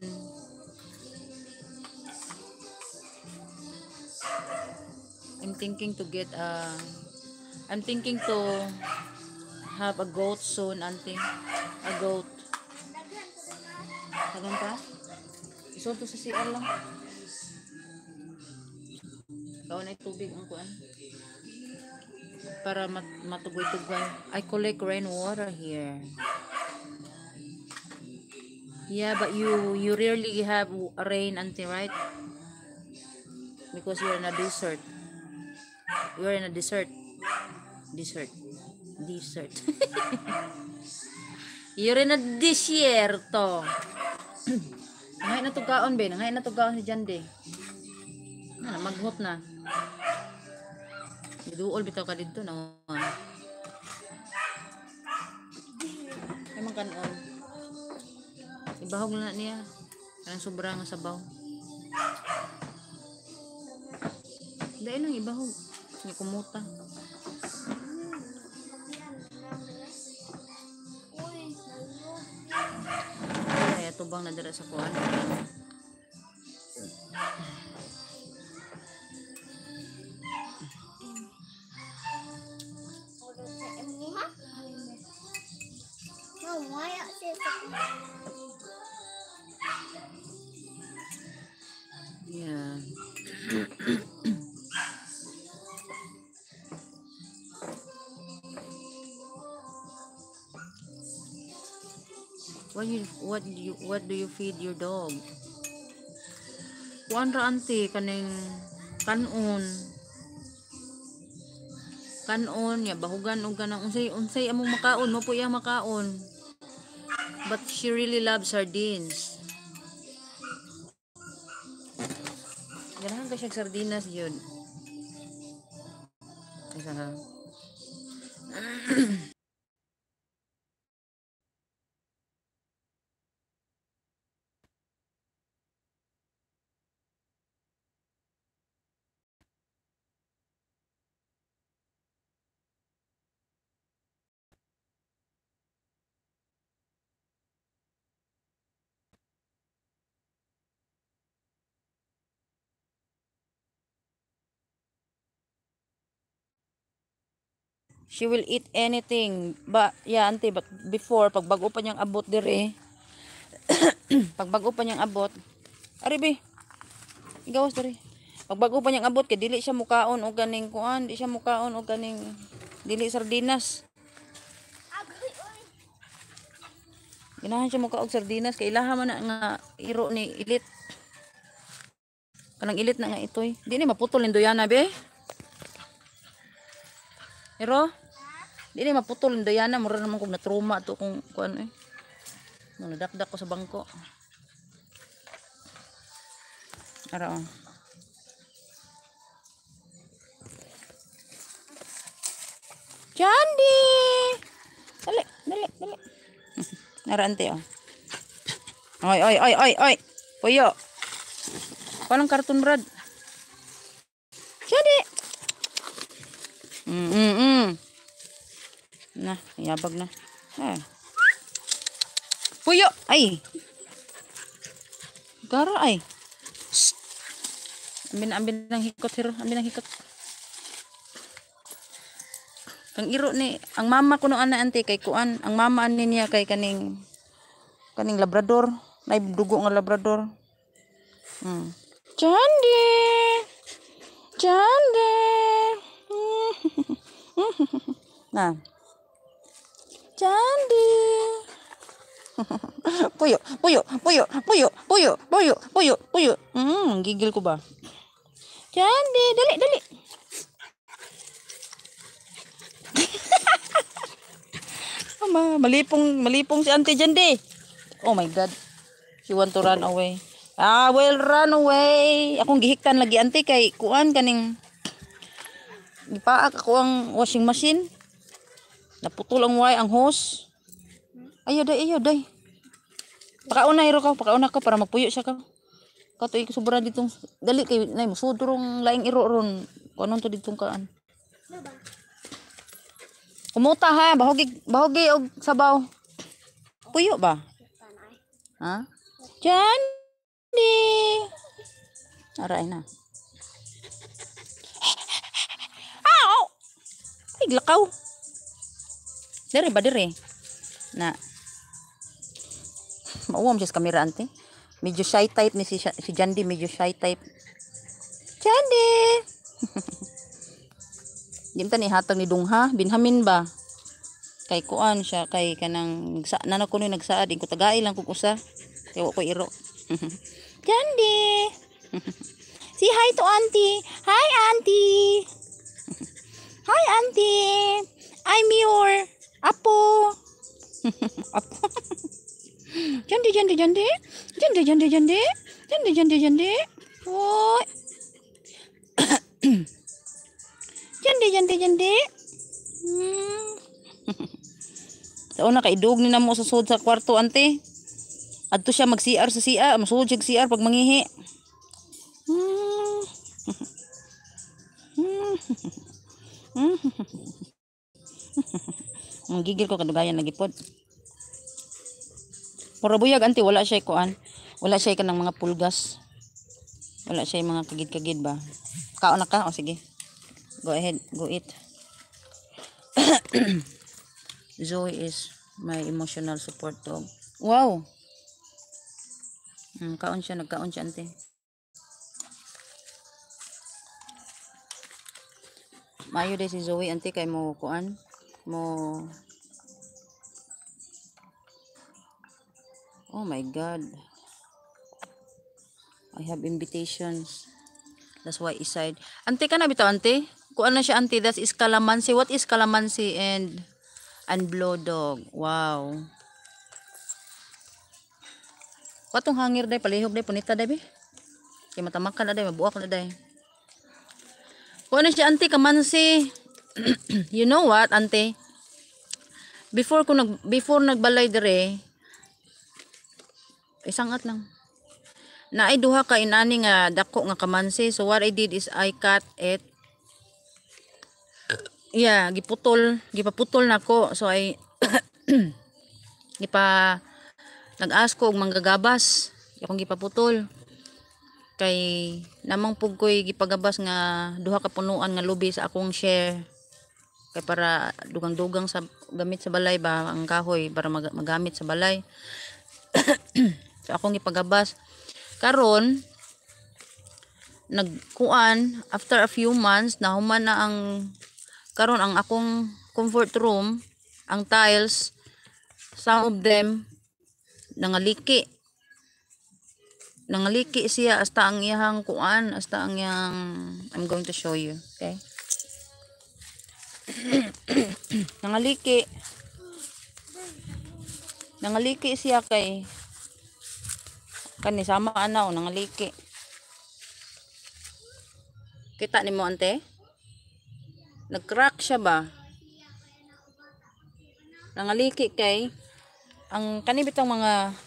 I'm thinking to have a goat soon, auntie. A goat. Tagan ka? Isulto sa CR lang. Kaon ay tubig ang kuan. Para matugoy-tugoy. I collect rainwater here. Yeah, but you rarely have rain, auntie, right? Because you're in a desert. You're in a desert. You're in a desierto. Ngay na tugaon be, ngay na tugaon si Jande. Na maghot na. Duol bitaw ka dito na. Ay man kanon. Ibahog na niya. Kanang sobra nga sabaw. Dahil lang ibahog. Nga kumuta. Ay, tubang na dira sa kuan. Yeah. What do you feed your dog? Kuan ra ante kaning kanon ya bahugan og kanang unsay among makaon mo po iya makaon. But she really loves sardines. Ganahan ka siya sardinas yun. Isa She will eat anything. Yeah, auntie, but before, pag bago pa niyang abot dire, pag bago pa niyang abot, ari be, igawas dire. Pag bago pa niyang abot, kay dili siya mukaon o ganing kuan, di siya mukaon o ganing, dili sardinas. Ganahan siya muka og sardinas, kay ilaha man na nga iro ni ilit. Kanang ilit na nga itoy. Di ni maputol ni Doyana be. Iro? Di ni maputol ni Doyana, mura naman kog na-trauma to kung kuan eh. No, nadakdak ko sa bangko. Ara oh. Candy! Dali, dali, dali. Narante oh. Oy, oy, oy, oy, oy. Puyo. Palang karton brad. Candy! Nah, yabag na. Eh. Puyo! Ay! Gara ay. Ambin ng hikot, hero. Ambin ng hikot. Kang iro ni, ang mama ko no ana ante kay kuan, ang mama ani niya kay kaning labrador, nay dugo nga labrador. Candy. Candy. Nah. Candy. Puyo, puyo, puyo, puyo, puyo, puyo, puyo, puyo. Gigil ko ba? Candy, dali, dali. Malipong si Auntie Jande. Oh my God. She want to run away. I will run away. Akong gihiktan lagi Auntie kay kuan kaning gipaak ako ang washing machine. Naputol ang ang hose. Ayo day. Pakauna hiro ka, pakauna ka para magpuyo siya ka. Katoy sobra ditong dali kay nay musudrong laing iro ron. Kunon to ditong kaan. Kumuta ha, bahogi og sabaw. Puyo ba? Ha? Candy. Aray na. Ow! Ay, lakaw. Dire ba dire? Na. Mauwam siya sa kamera ante. Medyo shy type ni si Jandy, medyo shy type. Jandy. Ginta ni hatag ni Dungha, binhamin ba? Kay kuan siya, kay kanang nana ko ni nagsaad, ko tagay lang kung usa. Kaya ko iro. Jandy. Say hi to Auntie. Hi Auntie. Hi Auntie. I'm your apo. Apo. Jandy. Oh. Jande. Sa una kaidog ni namo sa sud sa kwarto ante. Adto siya mag-CR sa CR, masud siya CR pag mangihi. Ang gigil ko kadugayan lagi pod. Pura buyag ante wala siya kuan. Wala siya kanang mga pulgas. Wala siya mga kagid-kagid ba. Kaon na ka o sige. Go ahead, go eat. Zoe is my emotional support dog. Wow. Nagkaon siya ante. Mayo day si Zoe ante kay mo kuan mo. Oh my God. I have invitations. That's why iside. Ante ka na bitaw ante? Kuan na siya ante, that is calamansi. What is calamansi and blow dog? Wow. Katong hangir day palihog day punita day be. Kay matamakan na day, mabuak na day. Kuan na siya ante kamansi. You know what ante? Before nagbalay dire, isangat lang. Naay duha ka inani nga dako nga kamansi. So what I did is I cut it. Yeah, gipaputol nako. So I nag-ask ko og manggagabas. Akong gipaputol. Kay namang pug ko'y gipagabas nga duha ka punuan nga lubi sa akong share. kay para dugang-dugang sa gamit sa balay ba ang kahoy para magamit sa balay. So akong ipagabas karon nagkuan after a few months nahuman na ang karon ang akong comfort room, ang tiles, some of them nangaliki siya hasta ang iyang kuan, hasta ang iyang, I'm going to show you, okay? nangaliki siya kay kani sama ana o nangaliki. Kita nimo ante? Nag-crack siya ba? Nangaliki kay ang kani bitang mga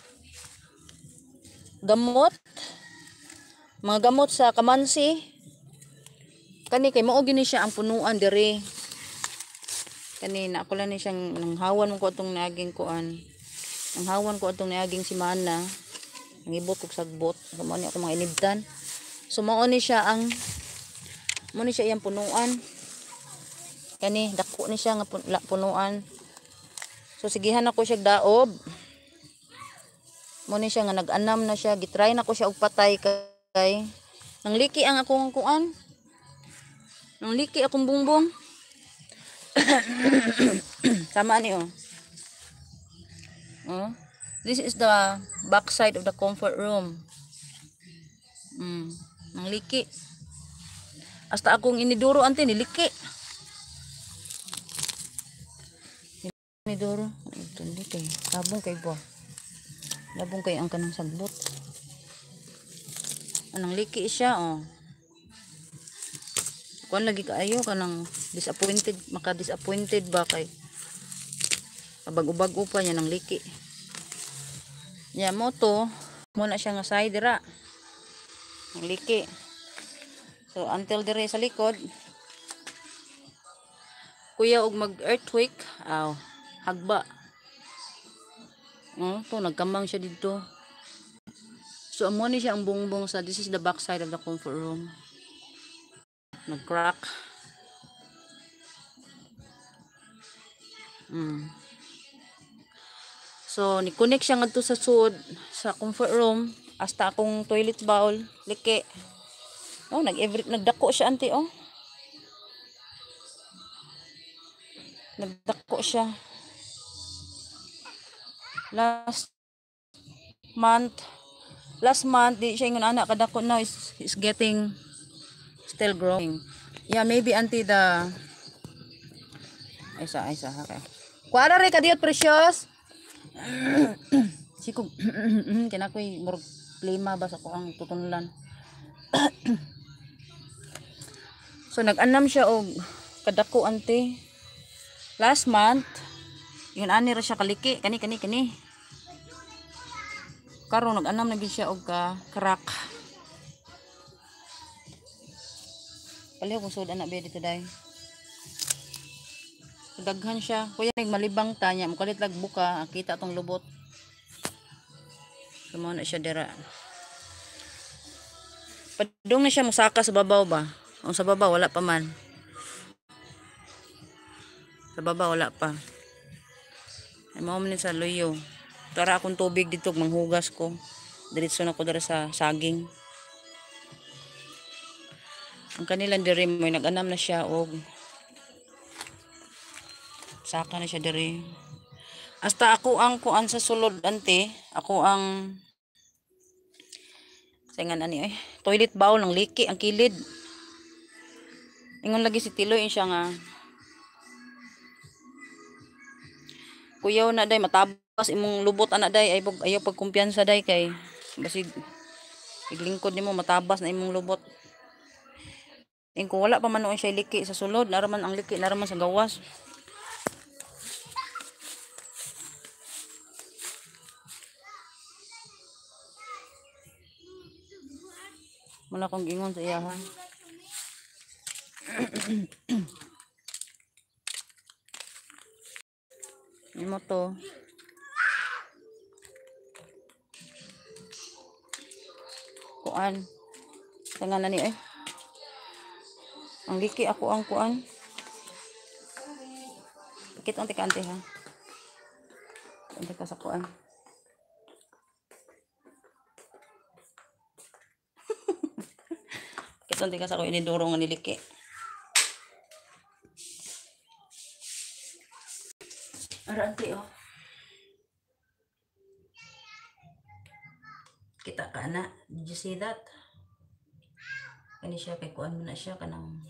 gamot sa kamansi kani kay mao gini siya ang punuan diri. Kani na ako lang ni siyang nanghawan ko atong naging kuan. Nanghawan ko atong naging simana. Nangibot kog sagbot. Sumo ni ako mga inibdan. So mao ni siya iyang punuan. Kani dako ni siya nga punuan. So sigihan ako siya daob. Mo ni siya nga nag-anam na siya, gitry na ko siya og patay kay nangliki ang akong kuan. Nangliki akong bungbong. Sama ni oh. This is the back side of the comfort room. Nangliki. Hasta akong iniduro ante niliki. Iniduro, ito kay labong kay bo. Labong kay ang kanang sagbot. Anang liki siya oh. Kuan lagi kaayo kanang maka-disappointed ba kay kabag-ubag pa niya nang liki. Nya mo to, mo na siya nga side dira. Ang liki. So until dire sa likod kuya og mag-earthquake, hagba. To nagkamang siya dito. So amo ni siya ang bungbong sa this is the back side of the comfort room. Nag-crack. So ni-connect siya ngadto sa sud sa comfort room hasta akong toilet bowl liki. Nagdako siya ante oh. Nagdako siya. Last month di siya ingon anak kadako now is getting still growing. Yeah, maybe until the Aisa okay. Kuara re ka diot precious. Sikog kana koy murag lima ba sa ko ang tutunlan. So nag-anam siya og kadako ante. Last month yun ani ra siya kaliki kani. Karon nag-anam na gid siya og crack. Paliw kung sud anak be dito day. Daghan siya. Kuya malibang ta nya mukalit lag buka kita tong lubot. Sumo na siya dira. Padung na siya musaka sa babaw ba? O sa babaw wala pa man. Sa babaw wala pa. Ay mao man sa luyo. Tara akong tubig dito manghugas ko. Diretso na ko dira sa saging. Ang kanilang diri may nag-anam na siya og saka na siya diri. Hasta ako ang kuan sa sulod ante, ako ang saingan ani toilet bowl ng liki ang kilid. Ingon lagi si Tiloy siya nga kuyaw na day matabas imong lubot ana day ayaw pagkumpiyansa day kay basig iglingkod nimo matabas na imong lubot. Kung wala pa man noon siya liki sa sulod, naraman ang liki naraman sa gawas. Wala kong gingon sa iyahan. Imo to. Kuan. Tangan na ni Ang liki ako ang kuan. Kita ang ante ha. Ante ka sa kuan. Kita ante ka sa kuan iniduro nga niliki. Ara ante oh. Kita ka na. Did you see that? Kani siya kay kuan mo na siya kanang.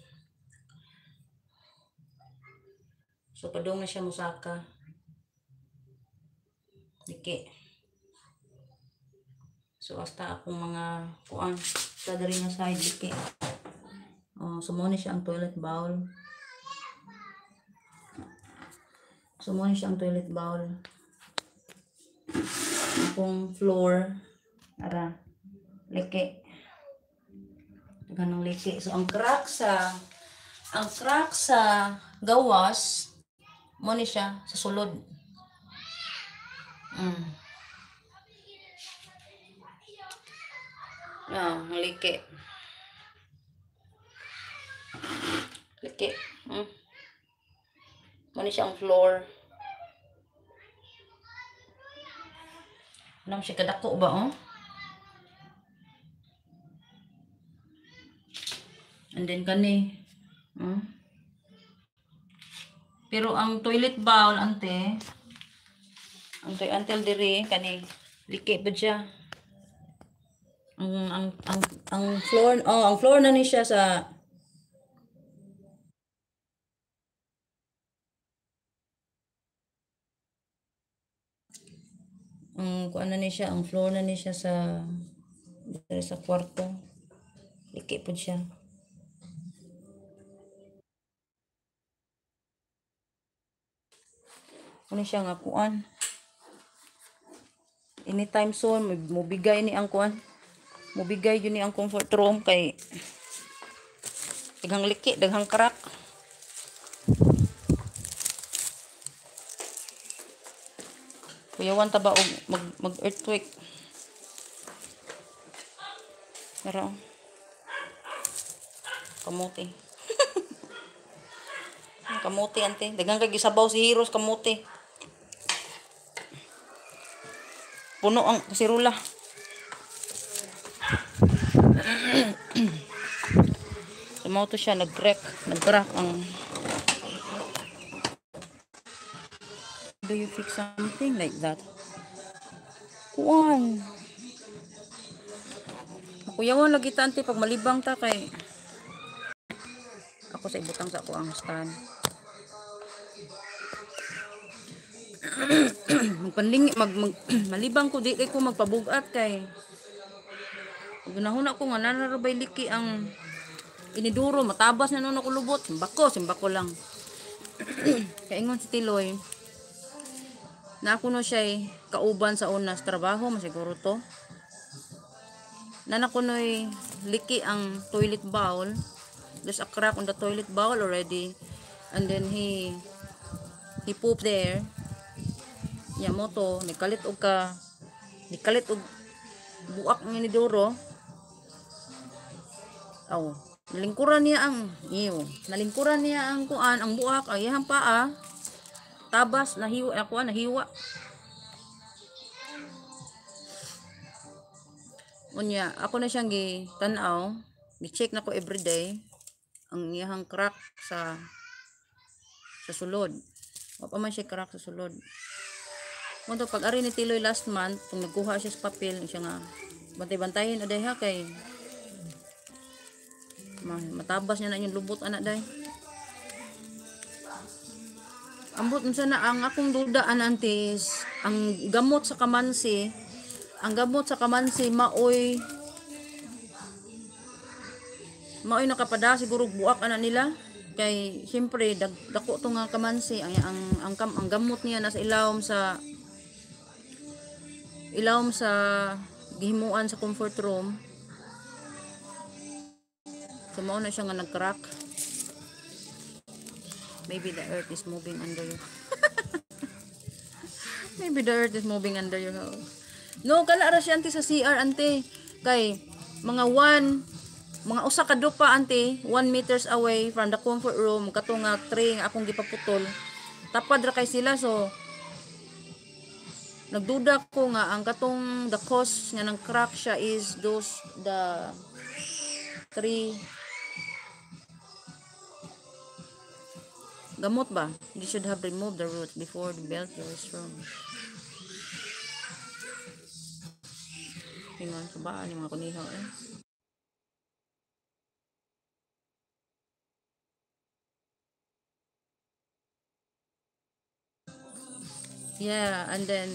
So padung na siya musaka. Liki. So hasta akong mga kuan sa diri nga side liki. Oh, sumuni siya ang toilet bowl. Sumuni siya ang toilet bowl. Akong floor ara liki. Ganong liki. So ang crack sa gawas mo ni siya sa sulod. Ang liki. Liki. Mo ni siya ang floor. Nam siya kadako ba oh? And then kani. Pero ang toilet bowl ante until diri kani liki ba siya. Ang floor ang floor na ni siya sa kuan na ni siya ang floor na ni siya sa kwarto. Liki po siya. Ano siya nga kuan. Anytime soon mobigay ni ang kuan. Mobigay yun ni ang comfort room kay daghang liki, daghang crack. Kuyawan ta ba og mag earthquake. Pero kamuti. Kamuti ante, daghang kay gisabaw si Heroes kamuti. Puno ang kasirula. Sumaw to siya nag-crack ang. Do you fix something like that? Kuan. Kuyawan lagi ta ante pag malibang ta kay ako sa ibutang sa kuang stand. Magpanling malibang ko di kay ko magpabugat kay gunahon ako nga nanarabay liki ang iniduro matabas na nuno ko lubot simbako lang. Kay ingon si Tiloy na ako no siya kauban sa unas trabaho masiguro to na nakunoy liki ang toilet bowl. There's a crack on the toilet bowl already and then he pooped there. Ya mo to nikalit og buak ng iniduro. Nalingkuran niya ang kuan ang buak ay iyang paa. Tabas nahiwa. Unya, ako na siyang gi-tanaw, gi-check na ko everyday ang iyang crack sa sulod. Wa pa man siya crack sa sulod. Kung pag-ari ni Tiloy last month, kung nagkuha siya sa papel, siya nga bantay-bantayin aday ha kay matabas niya na yung lubot anak day. Ambot unsa na ang akong duda anantis, ang gamot sa kamansi maoy nakapada siguro buak ana nila kay siyempre dako to nga kamansi ang gamot niya nasa ilawom sa gihimuan sa comfort room. So mao na siya nga nag-crack. Maybe the earth is moving under you. Maybe the earth is moving under your house. No, kala ra siya ante sa CR ante. Kay mga usa ka dupa ante, 1 meters away from the comfort room, kato nga tray nga akong gipaputol. tapad ra kay sila, so nagduda ko nga ang katong the cause nga ng crack siya is the three gamot ba? You should have removed the roots before the belt was strong. Hingon sa baan yung mga kunihaw eh. Yeah, and then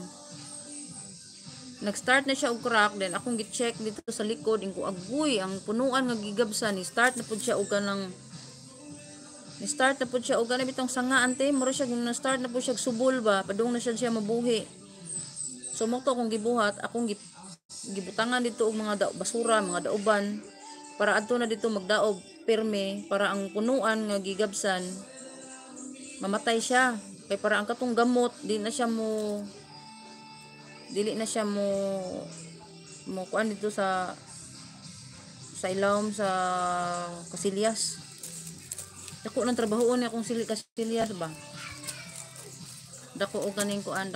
nag-start na siya og crack, then akong gi-check dito sa likod ingko agoy ang punuan nga gigabsa ni start na pud siya og kanang bitong sanga ante mura siya na start na pud siya subol ba padung na siya mabuhi. So mokto akong gibuhat, akong gibutangan dito og mga basura, mga daoban para adto na dito magdaog pirme para ang punuan nga gigabsan mamatay siya. Kay para ang katong gamot dili na siya mo kuan dito sa ilawom sa kasilyas. Dako nang trabahoon akong kasilyas ba. Dako og kaning kuan,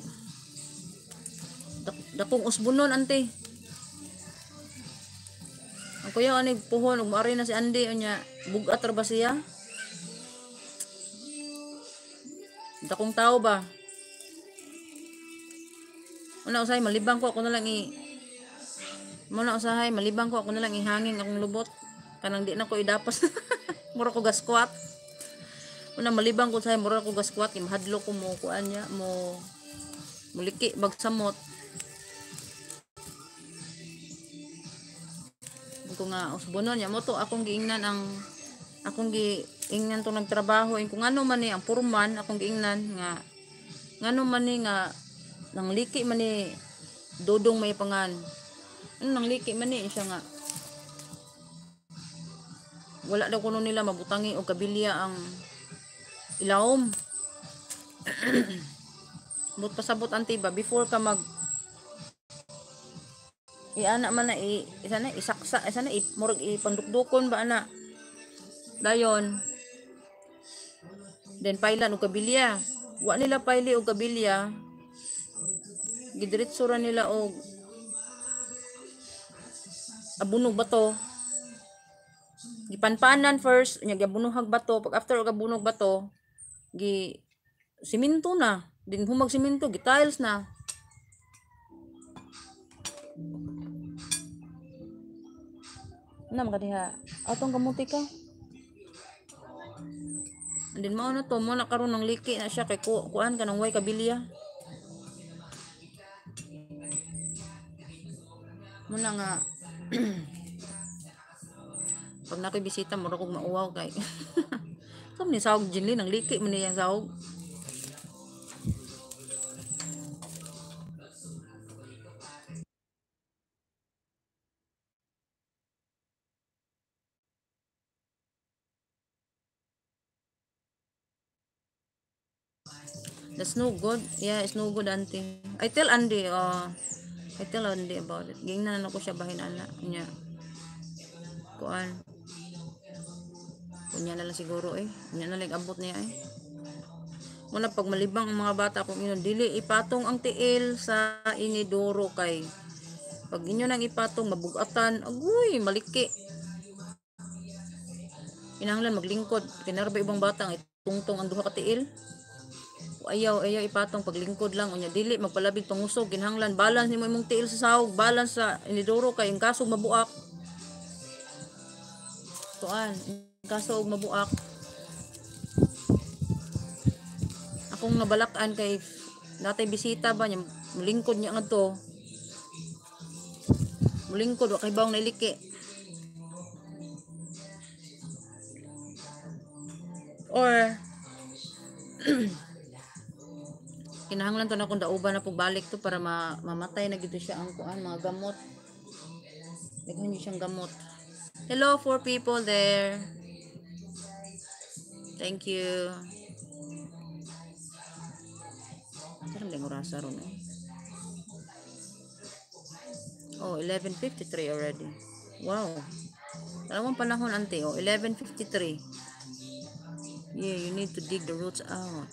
dakong usbunon ante. Ang kuya ani puhon ug maari na si Andy unya bugat ra ba siya? Dakong tao ba? Una usahay malibang ko ako na lang ihangin akong lubot kanang di na ko idapas. Mura ko gaskwat. Una malibang ko usahay mura ko gaskwat kay mahadlo ko mo kuan niya mo muliki bagsamot. Ko nga usbonon niya mo to akong giingnan tong nagtrabaho kung ano man ni ang purman akong giingnan nga ngano man ni nga nang liki man ni dodong may pangan nang liki man ni siya nga wala daw kuno nila mabutangi og kabilya ang ilawom. But pasabot anti ba before ka mag iana man na isaksa murag ipandukdukon ba ana dayon then pailan og kabilya wa nila paili og kabilya gidiretso ra nila og abunog bato gipanpanan first nya gabunuhag bato pag after og abunog bato gi simento na din humag simento gi tiles na. Na makadiha atong kamuti ka and then mao na to mo na karon ng liki na siya kay kuan kanang way kabilya mo na nga pag nakoy bisita mura kog mauwaw kay so ni sawog jinli ng liki man niyang sawog. That's no good. Yeah, it's no good, auntie. I tell Andy about it. Gingnan na ko siya bahin ana niya. Kuan. Kunya na lang siguro Kunya na lang abot niya Muna pag malibang ang mga bata kung inyo dili ipatong ang tiil sa inidoro kay pag inyo nang ipatong mabugatan, agoy, maliki. Kinahanglan maglingkod. Kinarba ibang bata nga itungtong ang duha ka tiil. Ayaw ipatong paglingkod lang unya dili magpalabig pangusog kinahanglan balance nimo imong tiil sa sahog balance sa inidoro kay yung kasog mabuak tuan kasog mabuak akong nabalakan kay natay bisita ba niya mulingkod niya ngadto mulingkod wa kay bawang nailiki or kinahanglan to na kung dauban na pagbalik to para mamatay na gito siya ang kuan mga gamot. Daghan siyang gamot. Hello 4 people there. Thank you. Sarang lang orasa ron Oh, 11:53 already. Wow. Dalawang panahon ante 11:53. Yeah, you need to dig the roots out.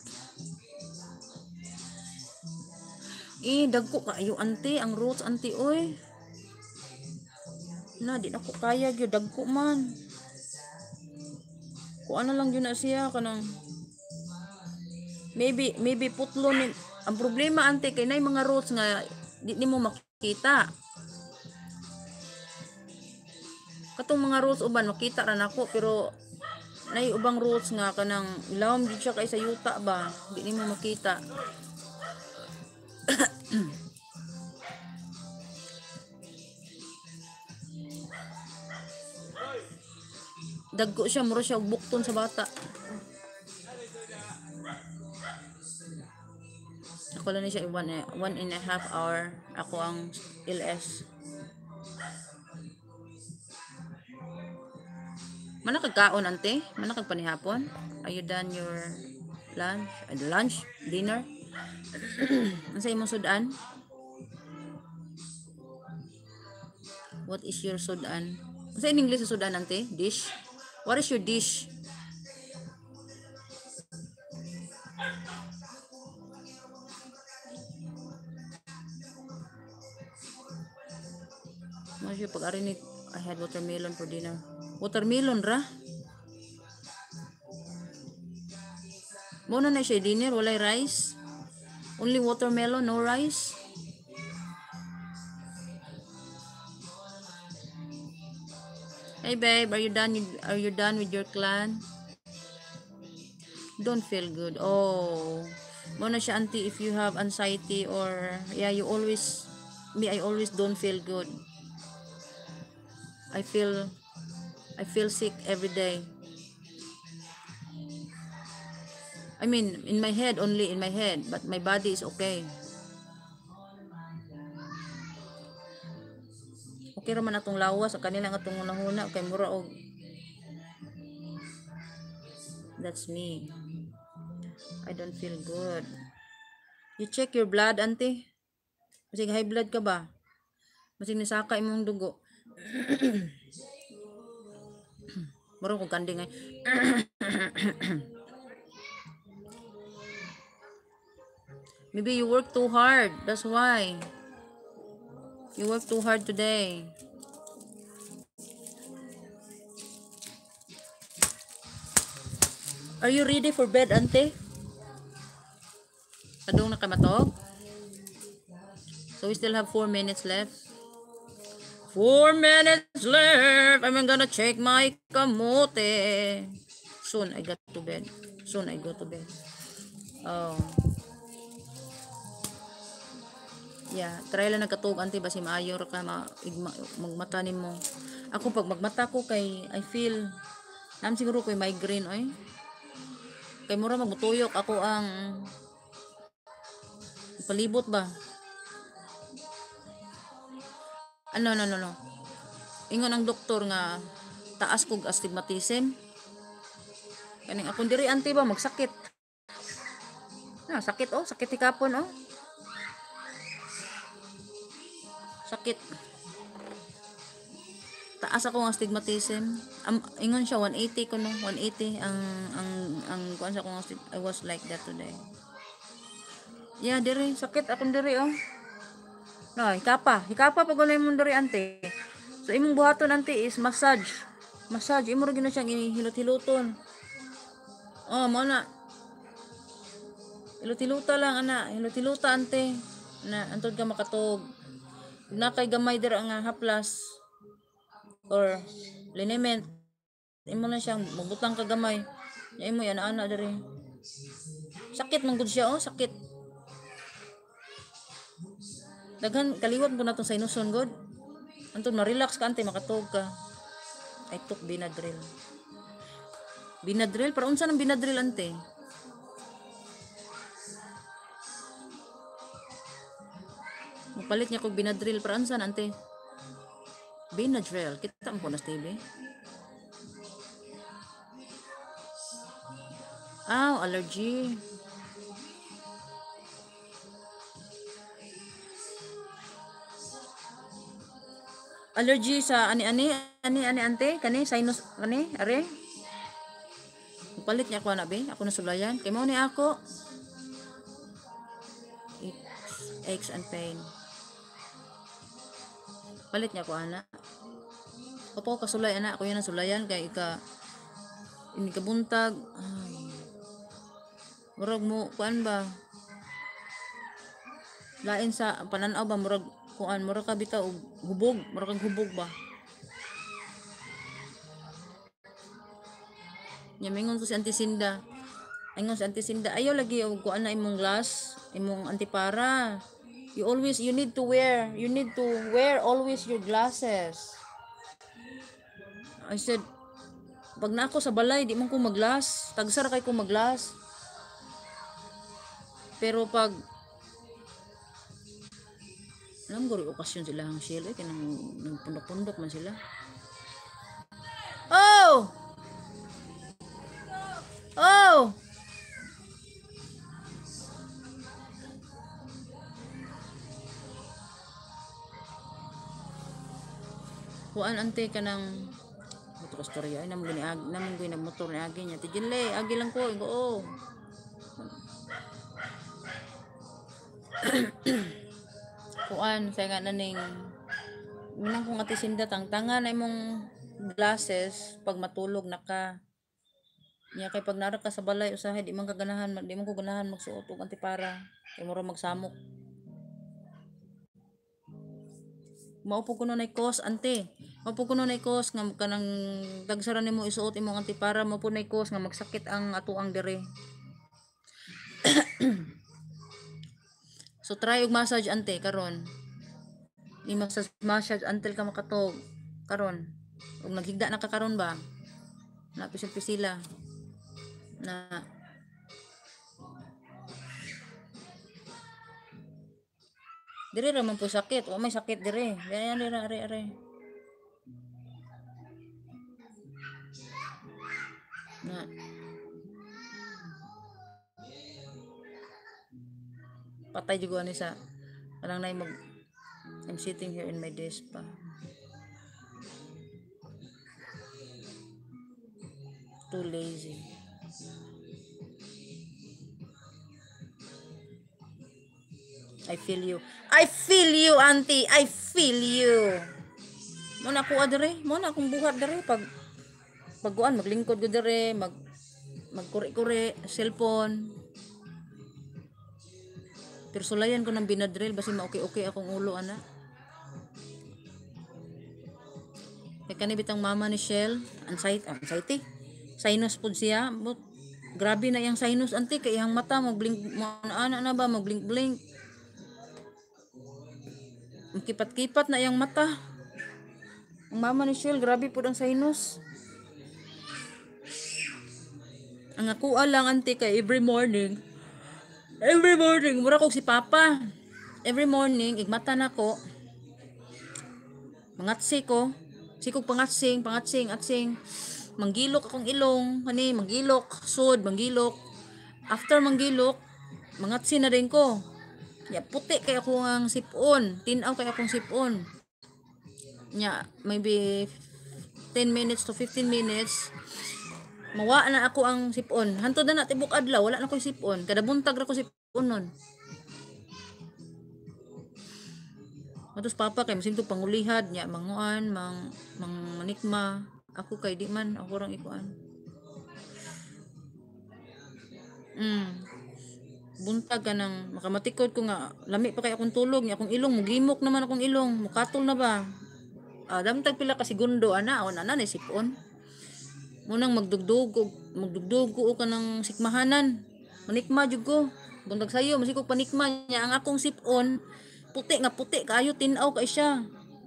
Dagko kayo ante ang roots ante oy. Na di na ko kaya gyud dagko man. Ko ano lang yun na siya kanang maybe putlo ni ang problema ante kay nay mga roots nga di nimo makita. Katong mga roots uban makita ra nako pero nay ubang roots nga kanang ilawom gid siya kay sa yuta ba di nimo makita. Dagko siya muro siya og bukton sa bata. Ako lang ni siya 1.5 hour ako ang LS. Mana kagkaon ante? Mana kag panihapon? Are you done your lunch? Dinner? Unsa imong sudan? What is your sudan? Unsa in English sa sudan ante? Dish? What is your dish? Masya pag-ari ni I had watermelon for dinner. Watermelon ra? Muna na siya dinner, walay rice. Only watermelon, no rice. Hey babe, are you done with your clan? Don't feel good. Oh. Muna siya auntie if you have anxiety or yeah, I always don't feel good. I feel sick every day. I mean, only in my head, but my body is okay. Okay raman atong lawas sa kanila nga atong unahuna kay mura og that's me. I don't feel good. You check your blood, auntie. Masig high blood ka ba? Masig nisaka imong dugo. Mura ko kanding ay. Maybe you work too hard. That's why. You work too hard today. Are you ready for bed, auntie? Kadung na kamatog? So we still have 4 minutes left. 4 minutes left. I'm gonna check my kamote. Soon I go to bed. Oh. Yeah, try lang nagkatog auntie basi maayo ra ka magmata nimo. Ako pag magmata ko kay I feel siguro ko'y migraine oy. Kay mura magmutuyok ako ang palibot ba. No. Ingon ang doktor nga taas kog astigmatism. Kaning akong diri auntie ba magsakit. Sakit sakit hikapon sakit. Taas ako ang astigmatism. Ingon siya 180 ko no, 180 ang kuan sa akong I was like that today. Yeah, diri sakit akong diri No, hikapa pag walay mo diri ante. So imong buhaton ante is massage. Imo ra gina siyang hilot-hiluton. Mao na. Hilot-hiluta lang ana, hilot-hiluta ante. Na antod ka makatog. Na kay gamay dira nga haplas or liniment imo na siyang magbutang ka gamay imo yan ana diri sakit man gud siya sakit daghan kaliwat mo na tong sinuson god antod ma-relax ka ante makatog ka. I took Benadryl para unsa nang Benadryl ante? Palit niya kog Benadryl para ansan ante? Benadryl kita mo ko na TV. Allergy. Allergy sa ani ante kani sinus kani are Palit niya ako na be. Ako na sulayan. Kay mo ni ako. Aches and pain. Palit niya ako ana. Opo kasulay ana. Ako yan ang sulayan. Kay ini kabuntag. Murag mo kuan ba? Lain sa pananaw ba murag kuan murag ka bitaw og hubog. Murag kag hubog ba? Mingon ko si Auntie Sinda. Ingon si Auntie Sinda, ayaw lagi og kuan na imong glass, imong antipara. You need to wear always your glasses. I said, pag na ako sa balay, di man ko maglas. Tagsara kay ko maglas. Pero pag alam ko rin okasyon sila ang Shell, kaya nagpundok-pundok man sila. Oh! Oh! Kuan ante ka ng motor storya ay naman gini motor ni agi niya. Tijinle, agi lang ko, oo. Kuan sa nga naning minang kong Ate Sinda tangtangan na imong glasses pag matulog na ka. Nya kay pag nara ka sa balay usahay di man ko ganahan magsuot og antipara kay mura magsamok. Maupo ko nay cause ante. Maupo ko nay cause nga kanang dagsara nimo isuot imong antipara maupo nay cause nga magsakit ang atuang dire. So try og massage ante karon. I-massage until ka makatog karon. Ug naghigda na ka karon ba? Na pisil-pisila. Na dire ra man po sakit, wa may sakit dire. Yan are. Na patay jugo ani sa kanang nay mag I'm sitting here in my desk pa. Too lazy. I feel you, auntie. I feel you. Mo na ko adere, mo na akong buhat dere pagkuan maglingkod ko dere, magkuri-kuri cellphone. Pero sulayan ko ng binadril basi ma-okay akong ulo ana. Kay kani bitang mama ni Shell, anxiety. Sinus pud siya. But, grabe na yang sinus anti kay iyang mata magblink ana na ba magblink-blink. Kipat-kipat na iyang mata. Ang mama ni Shell, grabe po ang sinus. Ang ako lang ante kay every morning, mura ko si Papa. Every morning, igmata na ko. Mangatsi ko. Sikog pangatsing. Manggilok akong ilong. Manggilok. Sud, manggilok. After manggilok, mangatsi na rin ko. Ya, puti kay ako ang sipon. Tinaw kay akong sipon. Ya, maybe 10 minutes to 15 minutes. Mawa na ako ang sipon. Hantod na tibok adlaw, wala na ko sipon. Kada buntag ra ko sipon nun. Matos Papa kay masinto pangulihad nya manguan, manikma. Ako kay di man ako rang ikuan. Buntag ka nang makamatikod ko nga lami pa kay akong tulog nya akong ilong mugimok naman akong ilong mukatol na ba damtag pila ka segundo ana o na ni sipon munang magdugdug ko ka ng sikmahanan manikma jud ko buntag sayo masikog panikma nya ang akong sipon puti kaayo tinaw kay siya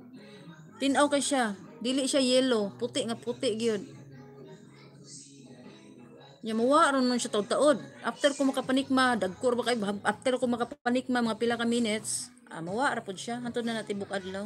dili siya yellow puti gyud. Nya mawa ron man siya taod. After ko makapanikma, dagkor ba kay after ko makapanikma mga pila ka minutes, mawa ra pud siya hantod na natibok adlaw.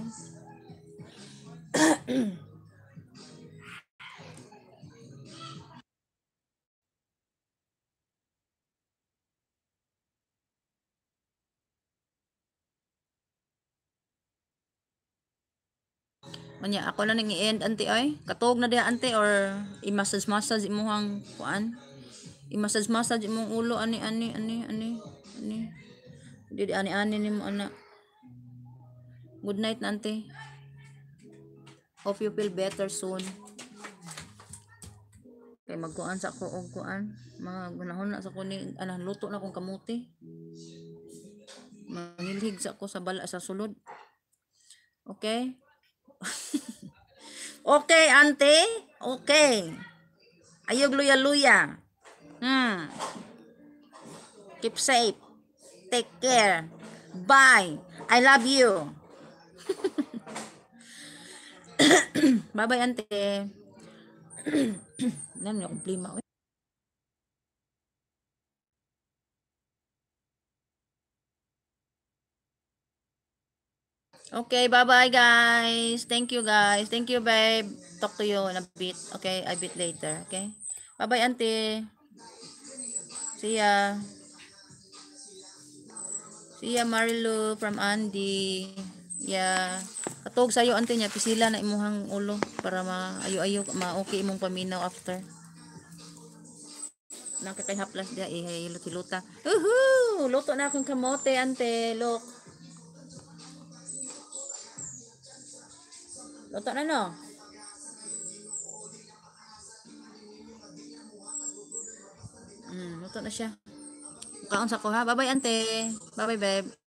Manya ako na nang i-end ante ay katog na dia ante or i-massage imuhang kuan I-massage imong ulo ani. Di ani nimo ana. Good night nante. Hope you feel better soon. Kay magkuan sa ko og kuan. Magunahon na sa kuning luto na kong kamuti. Manilhig sa ko sa bala sa sulod. Okay? Okay, ante? Okay. Ayog luya-luya. Keep safe. Take care. Bye. I love you. Bye-bye, ante. Nan yung problema. Okay, bye-bye, guys. Thank you, guys. Thank you, babe. Talk to you in a bit. Okay, a bit later. Okay? Bye-bye, auntie. See ya. See ya, Marilu from Andy. Yeah. Katog sa'yo, auntie niya. Pisila na imuhang ulo para maayo-ayo, ma-okay imong paminaw after. Nakakahaplas dia hiluta. Uhu! Luto na akong kamote, ante. Look. Luto na, no? Luto na siya. Kaon sa ko, ha? Bye-bye, ante. Bye-bye, babe.